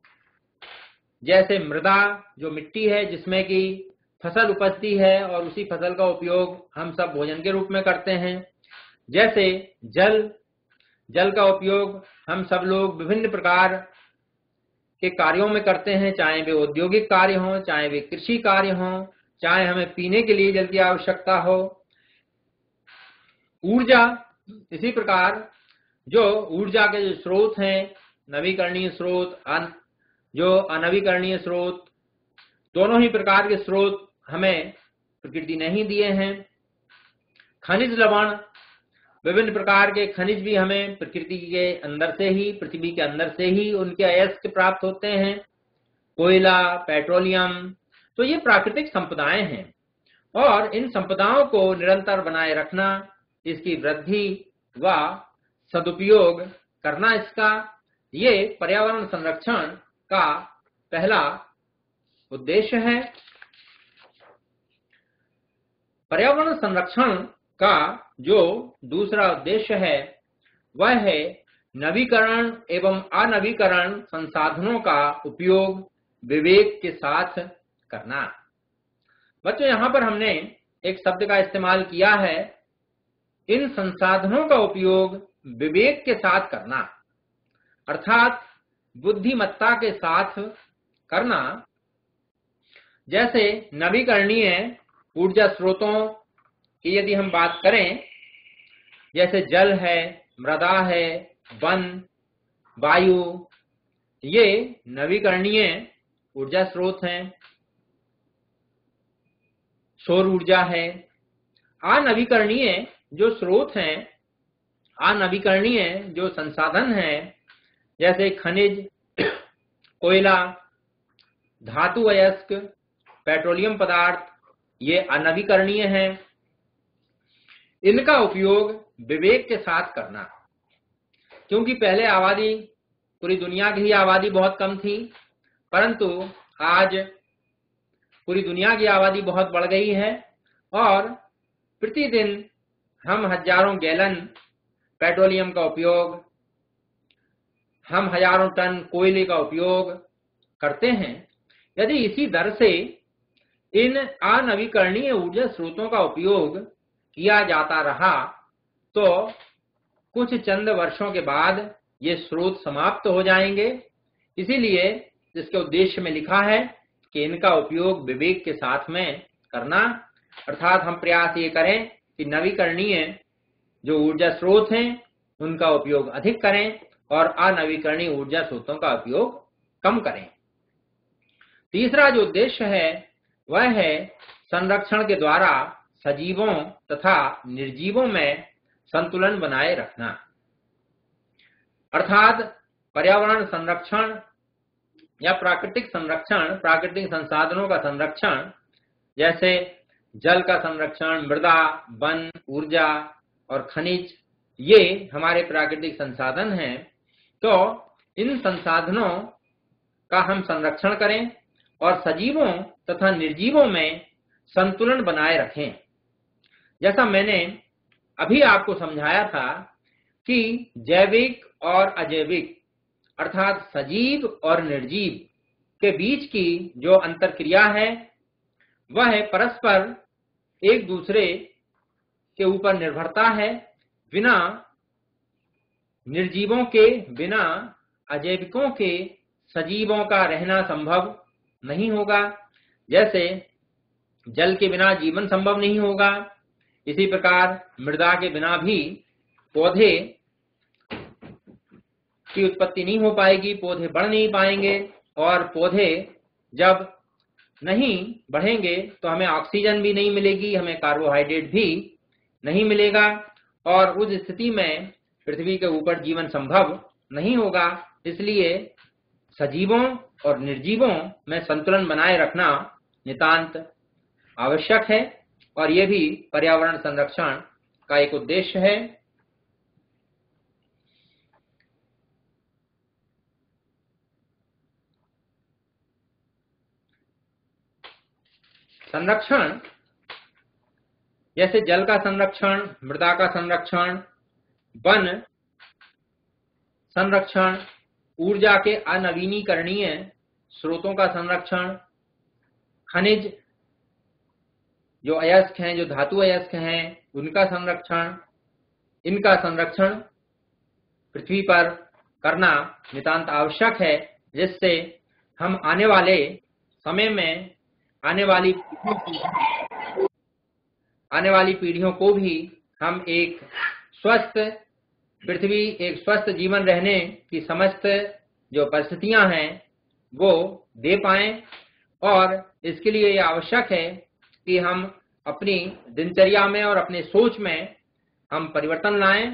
जैसे मृदा जो मिट्टी है जिसमें कि फसल उपजती है और उसी फसल का उपयोग हम सब भोजन के रूप में करते हैं। जैसे जल, जल का उपयोग हम सब लोग विभिन्न प्रकार के कार्यों में करते हैं, चाहे वे औद्योगिक कार्य हों, चाहे वे कृषि कार्य हों, चाहे हमें पीने के लिए जल की आवश्यकता हो। ऊर्जा, इसी प्रकार जो ऊर्जा के जो स्रोत हैं, नवीकरणीय स्रोत, जो अनवीकरणीय स्रोत, दोनों ही प्रकार के स्रोत हमें प्रकृति ने ही दिए हैं। खनिज लवण, विभिन्न प्रकार के खनिज भी हमें प्रकृति के अंदर से ही, पृथ्वी के अंदर से ही उनके अयस्क प्राप्त होते हैं। कोयला, पेट्रोलियम, तो ये प्राकृतिक संपदाएं हैं और इन संपदाओं को निरंतर बनाए रखना, इसकी वृद्धि व सदुपयोग करना, इसका ये पर्यावरण संरक्षण का पहला उद्देश्य है। पर्यावरण संरक्षण का जो दूसरा उद्देश्य है वह है नवीकरण एवं अनवीकरण संसाधनों का उपयोग विवेक के साथ करना। बच्चों, यहां पर हमने एक शब्द का इस्तेमाल किया है, इन संसाधनों का उपयोग विवेक के साथ करना, अर्थात बुद्धिमत्ता के साथ करना। जैसे नवीकरणीय ऊर्जा स्रोतों की यदि हम बात करें, जैसे जल है, मृदा है, वन, वायु, ये नवीकरणीय ऊर्जा स्रोत हैं। सौर ऊर्जा है। अनवीकरणीय जो स्रोत हैं, अनवीकरणीय जो संसाधन हैं, जैसे खनिज, कोयला, धातु अयस्क, पेट्रोलियम पदार्थ, ये अनवीकरणीय हैं। इनका उपयोग विवेक के साथ करना, क्योंकि पहले आबादी, पूरी दुनिया की ही आबादी बहुत कम थी, परंतु आज पूरी दुनिया की आबादी बहुत बढ़ गई है और प्रतिदिन हम हजारों गैलन पेट्रोलियम का उपयोग, हम हजारों टन कोयले का उपयोग करते हैं। यदि इसी दर से इन अनवीकरणीय ऊर्जा स्रोतों का उपयोग किया जाता रहा तो कुछ चंद वर्षों के बाद ये स्रोत समाप्त हो जाएंगे। इसीलिए इसके उद्देश्य में लिखा है कि इनका उपयोग विवेक के साथ में करना, अर्थात हम प्रयास ये करें कि नवीकरणीय जो ऊर्जा स्रोत हैं उनका उपयोग अधिक करें और अनवीकरणीय ऊर्जा स्रोतों का उपयोग कम करें। तीसरा जो उद्देश्य है वह है संरक्षण के द्वारा सजीवों तथा निर्जीवों में संतुलन बनाए रखना। अर्थात पर्यावरण संरक्षण या प्राकृतिक संरक्षण, प्राकृतिक संसाधनों का संरक्षण, जैसे जल का संरक्षण, मृदा, वन, ऊर्जा और खनिज, ये हमारे प्राकृतिक संसाधन हैं। तो इन संसाधनों का हम संरक्षण करें और सजीवों तथा निर्जीवों में संतुलन बनाए रखें। जैसा मैंने अभी आपको समझाया था कि जैविक और अजैविक अर्थात सजीव और निर्जीव के बीच की जो अंतरक्रिया है वह परस्पर एक दूसरे के ऊपर निर्भरता है। बिना निर्जीवों के, बिना अजैविकों के सजीवों का रहना संभव नहीं होगा। जैसे जल के बिना जीवन संभव नहीं होगा, इसी प्रकार मृदा के बिना भी पौधे की उत्पत्ति नहीं हो पाएगी, पौधे बढ़ नहीं पाएंगे, और पौधे जब नहीं बढ़ेंगे तो हमें ऑक्सीजन भी नहीं मिलेगी, हमें कार्बोहाइड्रेट भी नहीं मिलेगा, और उस स्थिति में पृथ्वी के ऊपर जीवन संभव नहीं होगा। इसलिए सजीवों और निर्जीवों में संतुलन बनाए रखना नितांत आवश्यक है, और यह भी पर्यावरण संरक्षण का एक उद्देश्य है। संरक्षण जैसे जल का संरक्षण, मृदा का संरक्षण, वन संरक्षण, ऊर्जा के अनवीनीकरणीय स्रोतों का संरक्षण, खनिज जो अयस्क हैं, जो धातु अयस्क हैं, उनका संरक्षण, इनका संरक्षण पृथ्वी पर करना नितांत आवश्यक है, जिससे हम आने वाले समय में आने वाली आने वाली पीढ़ियों को भी हम एक स्वस्थ पृथ्वी, एक स्वस्थ जीवन रहने की समस्त जो परिस्थितियां हैं वो दे पाएं। और इसके लिए यह आवश्यक है कि हम अपनी दिनचर्या में और अपने सोच में हम परिवर्तन लाएं,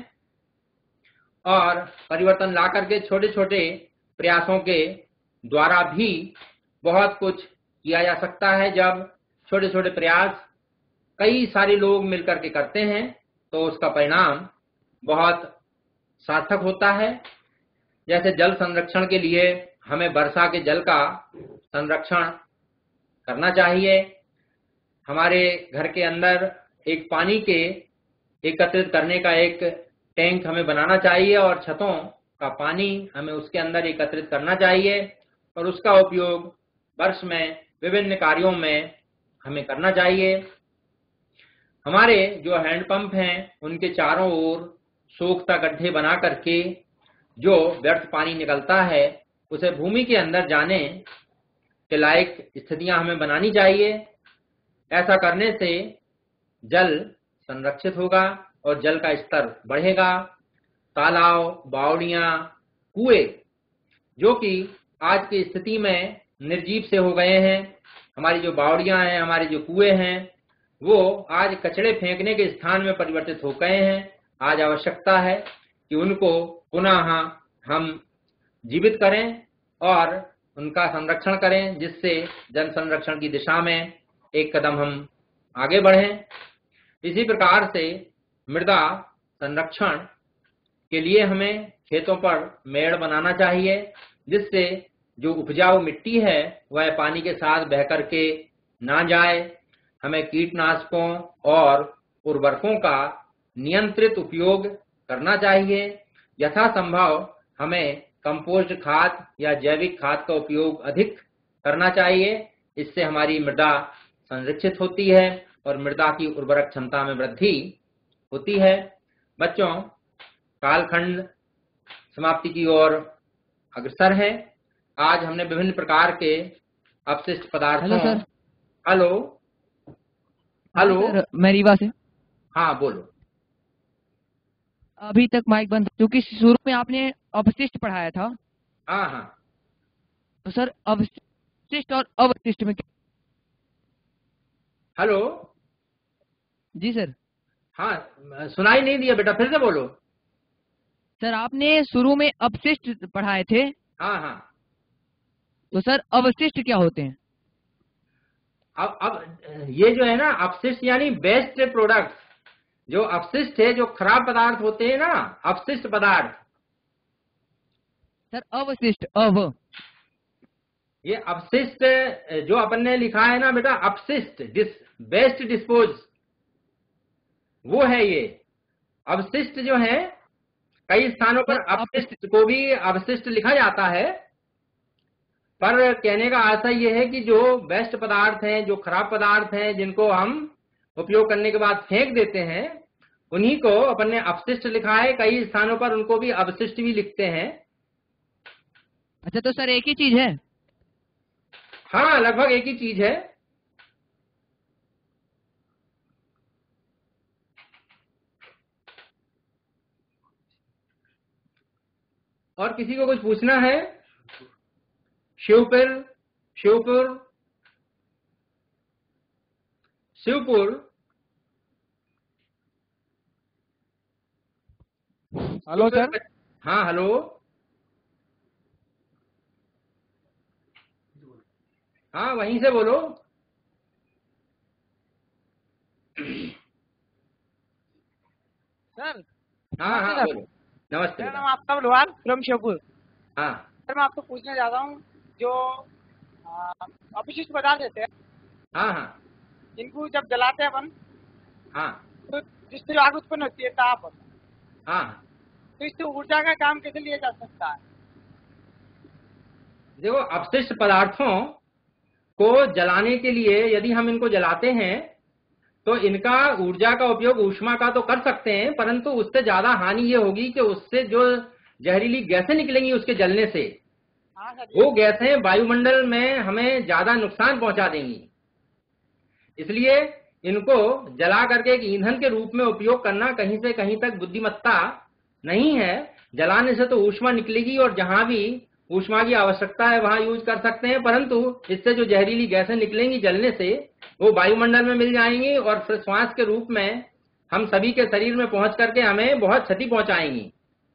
और परिवर्तन ला करके छोटे छोटे प्रयासों के द्वारा भी बहुत कुछ किया जा सकता है। जब छोटे छोटे प्रयास कई सारे लोग मिलकर के करते हैं तो उसका परिणाम बहुत सार्थक होता है। जैसे जल संरक्षण के लिए हमें वर्षा के जल का संरक्षण करना चाहिए। हमारे घर के अंदर एक पानी के एकत्रित करने का एक टैंक हमें बनाना चाहिए, और छतों का पानी हमें उसके अंदर एकत्रित करना चाहिए, और उसका उपयोग वर्ष में विभिन्न कार्यों में हमें करना चाहिए। हमारे जो हैंडपंप हैं उनके चारों ओर सोखता गड्ढे बना करके जो व्यर्थ पानी निकलता है उसे भूमि के अंदर जाने के लायक स्थितियां हमें बनानी चाहिए। ऐसा करने से जल संरक्षित होगा और जल का स्तर बढ़ेगा। तालाब, बावड़ियां, कुएं जो कि आज की स्थिति में निर्जीव से हो गए हैं, हमारी जो बावड़ियां हैं, हमारे जो कुएं हैं, वो आज कचड़े फेंकने के स्थान में परिवर्तित हो गए हैं। आज आवश्यकता है कि उनको पुनः हम जीवित करें और उनका संरक्षण करें, जिससे जन संरक्षण की दिशा में एक कदम हम आगे बढ़ें। इसी प्रकार से मृदा संरक्षण के लिए हमें खेतों पर मेड़ बनाना चाहिए, जिससे जो उपजाऊ मिट्टी है वह पानी के साथ बह करके ना जाए। हमें कीटनाशकों और उर्वरकों का नियंत्रित उपयोग करना चाहिए। यथासंभव हमें कंपोस्ट खाद या जैविक खाद का उपयोग अधिक करना चाहिए। इससे हमारी मृदा संरक्षित होती है और मृदा की उर्वरक क्षमता में वृद्धि होती है। बच्चों, कालखंड समाप्ति की ओर अग्रसर है। आज हमने विभिन्न प्रकार के अपशिष्ट पदार्थों। Hello sir. Hello hello sir, मैं रीवा से। हाँ बोलो। अभी तक माइक बंद, क्योंकि शुरू में आपने अवशिष्ट पढ़ाया था। हाँ हाँ तो सर अवशिष्ट और अवशिष्ट में क्या? हेलो। जी सर। हाँ सुनाई नहीं दिया बेटा, फिर से बोलो। सर आपने शुरू में अपशिष्ट पढ़ाए थे। हाँ हाँ। तो सर अवशिष्ट क्या होते हैं? अब अब ये जो है ना अपशिष्ट यानी बेस्ट प्रोडक्ट, जो अपशिष्ट है, जो खराब पदार्थ होते हैं ना, अपशिष्ट पदार्थ। सर अवशिष्ट, अव ये अपशिष्ट जो अपन ने लिखा है ना बेटा, अपशिष्ट, डिस बेस्ट डिस्पोज, वो है ये अवशिष्ट जो है। कई स्थानों पर अपशिष्ट को भी अवशिष्ट लिखा जाता है, पर कहने का आशा ये है कि जो बेस्ट पदार्थ हैं, जो खराब पदार्थ हैं, जिनको हम उपयोग करने के बाद फेंक देते हैं, उन्हीं को अपन ने अपशिष्ट लिखा है। कई स्थानों पर उनको भी अवशिष्ट भी लिखते हैं। अच्छा, तो सर एक ही चीज है? हाँ, लगभग एक ही चीज है। और किसी को कुछ पूछना है? शिवपुर, शिवपुर, शिवपुर। Hello sir. हाँ हेलो। हाँ वहीं से बोलो। सर। हाँ हाँ बोलो। नमस्ते। मेरा नाम आफ्ताब लोहार फ्रॉम शिवपुर। हाँ सर, मैं आपको पूछना चाहता हूँ, जो अपशिष्ट पदार्थ रहते हैं, हाँ हाँ इनको जब जलाते हैं अपन, हाँ तो जिससे आग उत्पन्न होती है, ताप, हाँ। तो इससे ऊर्जा का काम कैसे लिया जा सकता है? देखो, अपशिष्ट पदार्थों को जलाने के लिए यदि हम इनको जलाते हैं तो इनका ऊर्जा का उपयोग ऊष्मा का तो कर सकते हैं, परंतु उससे ज्यादा हानि ये होगी कि उससे जो जहरीली गैसें निकलेंगी उसके जलने से, हाँ सर। वो गैसें वायुमंडल में हमें ज्यादा नुकसान पहुंचा देंगी। इसलिए इनको जला करके एक ईंधन के रूप में उपयोग करना कहीं से कहीं तक बुद्धिमत्ता नहीं है। जलाने से तो ऊष्मा निकलेगी और जहां भी ऊष्मा की आवश्यकता है वहां यूज कर सकते हैं, परंतु इससे जो जहरीली गैसें निकलेंगी जलने से, वो वायुमंडल में मिल जाएंगी और फिर श्वास के रूप में हम सभी के शरीर में पहुंच करके हमें बहुत क्षति पहुंचाएंगी।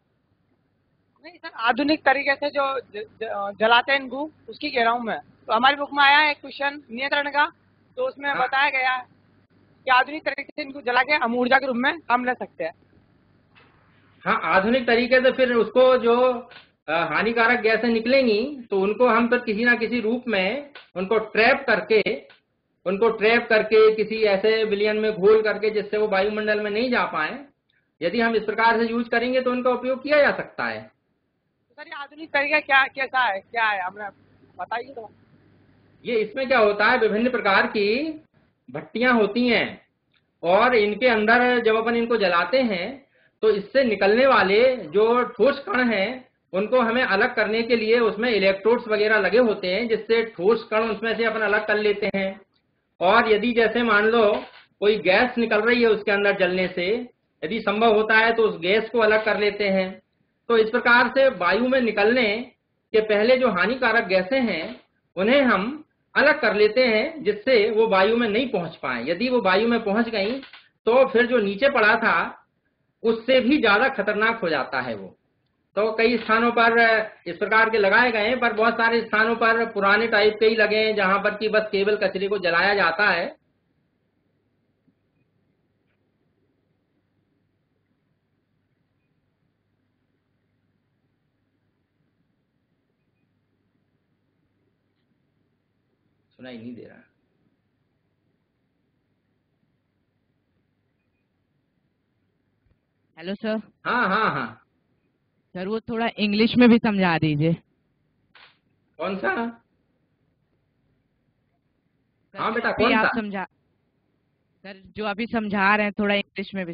नहीं सर, आधुनिक तरीके से जो ज, ज, जलाते हैं इनको, उसकी कह रहा हूँ मैं। तो हमारी बुक में आया है एक क्वेश्चन नियंत्रण का, तो उसमें हाँ। बताया गया है कि आधुनिक तरीके से इनको जला के हम ऊर्जा के रूप में काम ले सकते हैं। हाँ, आधुनिक तरीके से फिर उसको जो हानिकारक गैसें निकलेंगी तो उनको हम फिर किसी ना किसी रूप में उनको ट्रैप करके उनको ट्रैप करके किसी ऐसे विलयन में घोल करके जिससे वो वायुमंडल में नहीं जा पाए, यदि हम इस प्रकार से यूज करेंगे तो उनका उपयोग किया जा सकता है। तो सर ये आधुनिक तरीका क्या कैसा है, क्या है, हमें बताइए तो। ये इसमें क्या होता है, विभिन्न प्रकार की भट्टियां होती हैं और इनके अंदर जब अपन इनको जलाते हैं तो इससे निकलने वाले जो ठोस कण हैं उनको हमें अलग करने के लिए उसमें इलेक्ट्रोड्स वगैरह लगे होते हैं, जिससे ठोस कण उसमें से अपन अलग कर लेते हैं। और यदि जैसे मान लो कोई गैस निकल रही है उसके अंदर जलने से, यदि संभव होता है तो उस गैस को अलग कर लेते हैं। तो इस प्रकार से वायु में निकलने के पहले जो हानिकारक गैसें हैं उन्हें हम अलग कर लेते हैं, जिससे वो वायु में नहीं पहुंच पाए। यदि वो वायु में पहुंच गई तो फिर जो नीचे पड़ा था उससे भी ज्यादा खतरनाक हो जाता है वो। तो कई स्थानों पर इस प्रकार के लगाए गए हैं, पर बहुत सारे स्थानों पर पुराने टाइप के ही लगे हैं जहां पर कि बस केवल कचरे को जलाया जाता है। सुनाई नहीं दे रहा। Hello sir. हाँ हाँ हाँ सर वो थोड़ा इंग्लिश में भी समझा दीजिए। कौन सा? हाँ बेटा, अभी कौन आप सा? समझा सर, जो अभी समझा रहे हैं थोड़ा इंग्लिश में भी।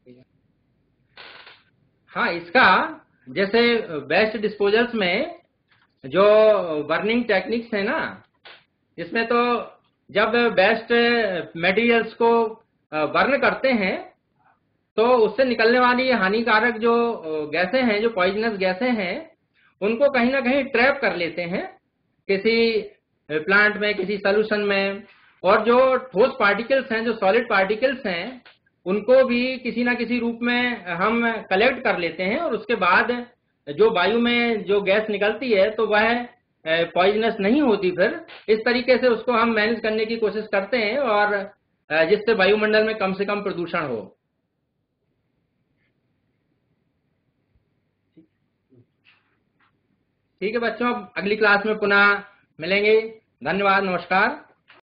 हाँ, इसका जैसे वेस्ट डिस्पोजल्स में जो बर्निंग टेक्निक्स है ना, इसमें तो जब वेस्ट मटेरियल्स को बर्न करते हैं तो उससे निकलने वाली हानिकारक जो गैसें हैं, जो पॉइजनस गैसें हैं, उनको कहीं ना कहीं ट्रैप कर लेते हैं किसी प्लांट में, किसी सोल्यूशन में। और जो ठोस पार्टिकल्स हैं, जो सॉलिड पार्टिकल्स हैं, उनको भी किसी ना किसी रूप में हम कलेक्ट कर लेते हैं और उसके बाद जो वायु में जो गैस निकलती है तो वह पॉइजनस नहीं होती। फिर इस तरीके से उसको हम मैनेज करने की कोशिश करते हैं और अ, जिससे वायुमंडल में कम से कम प्रदूषण हो। ठीक है बच्चों, अब अगली क्लास में पुनः मिलेंगे। धन्यवाद, नमस्कार।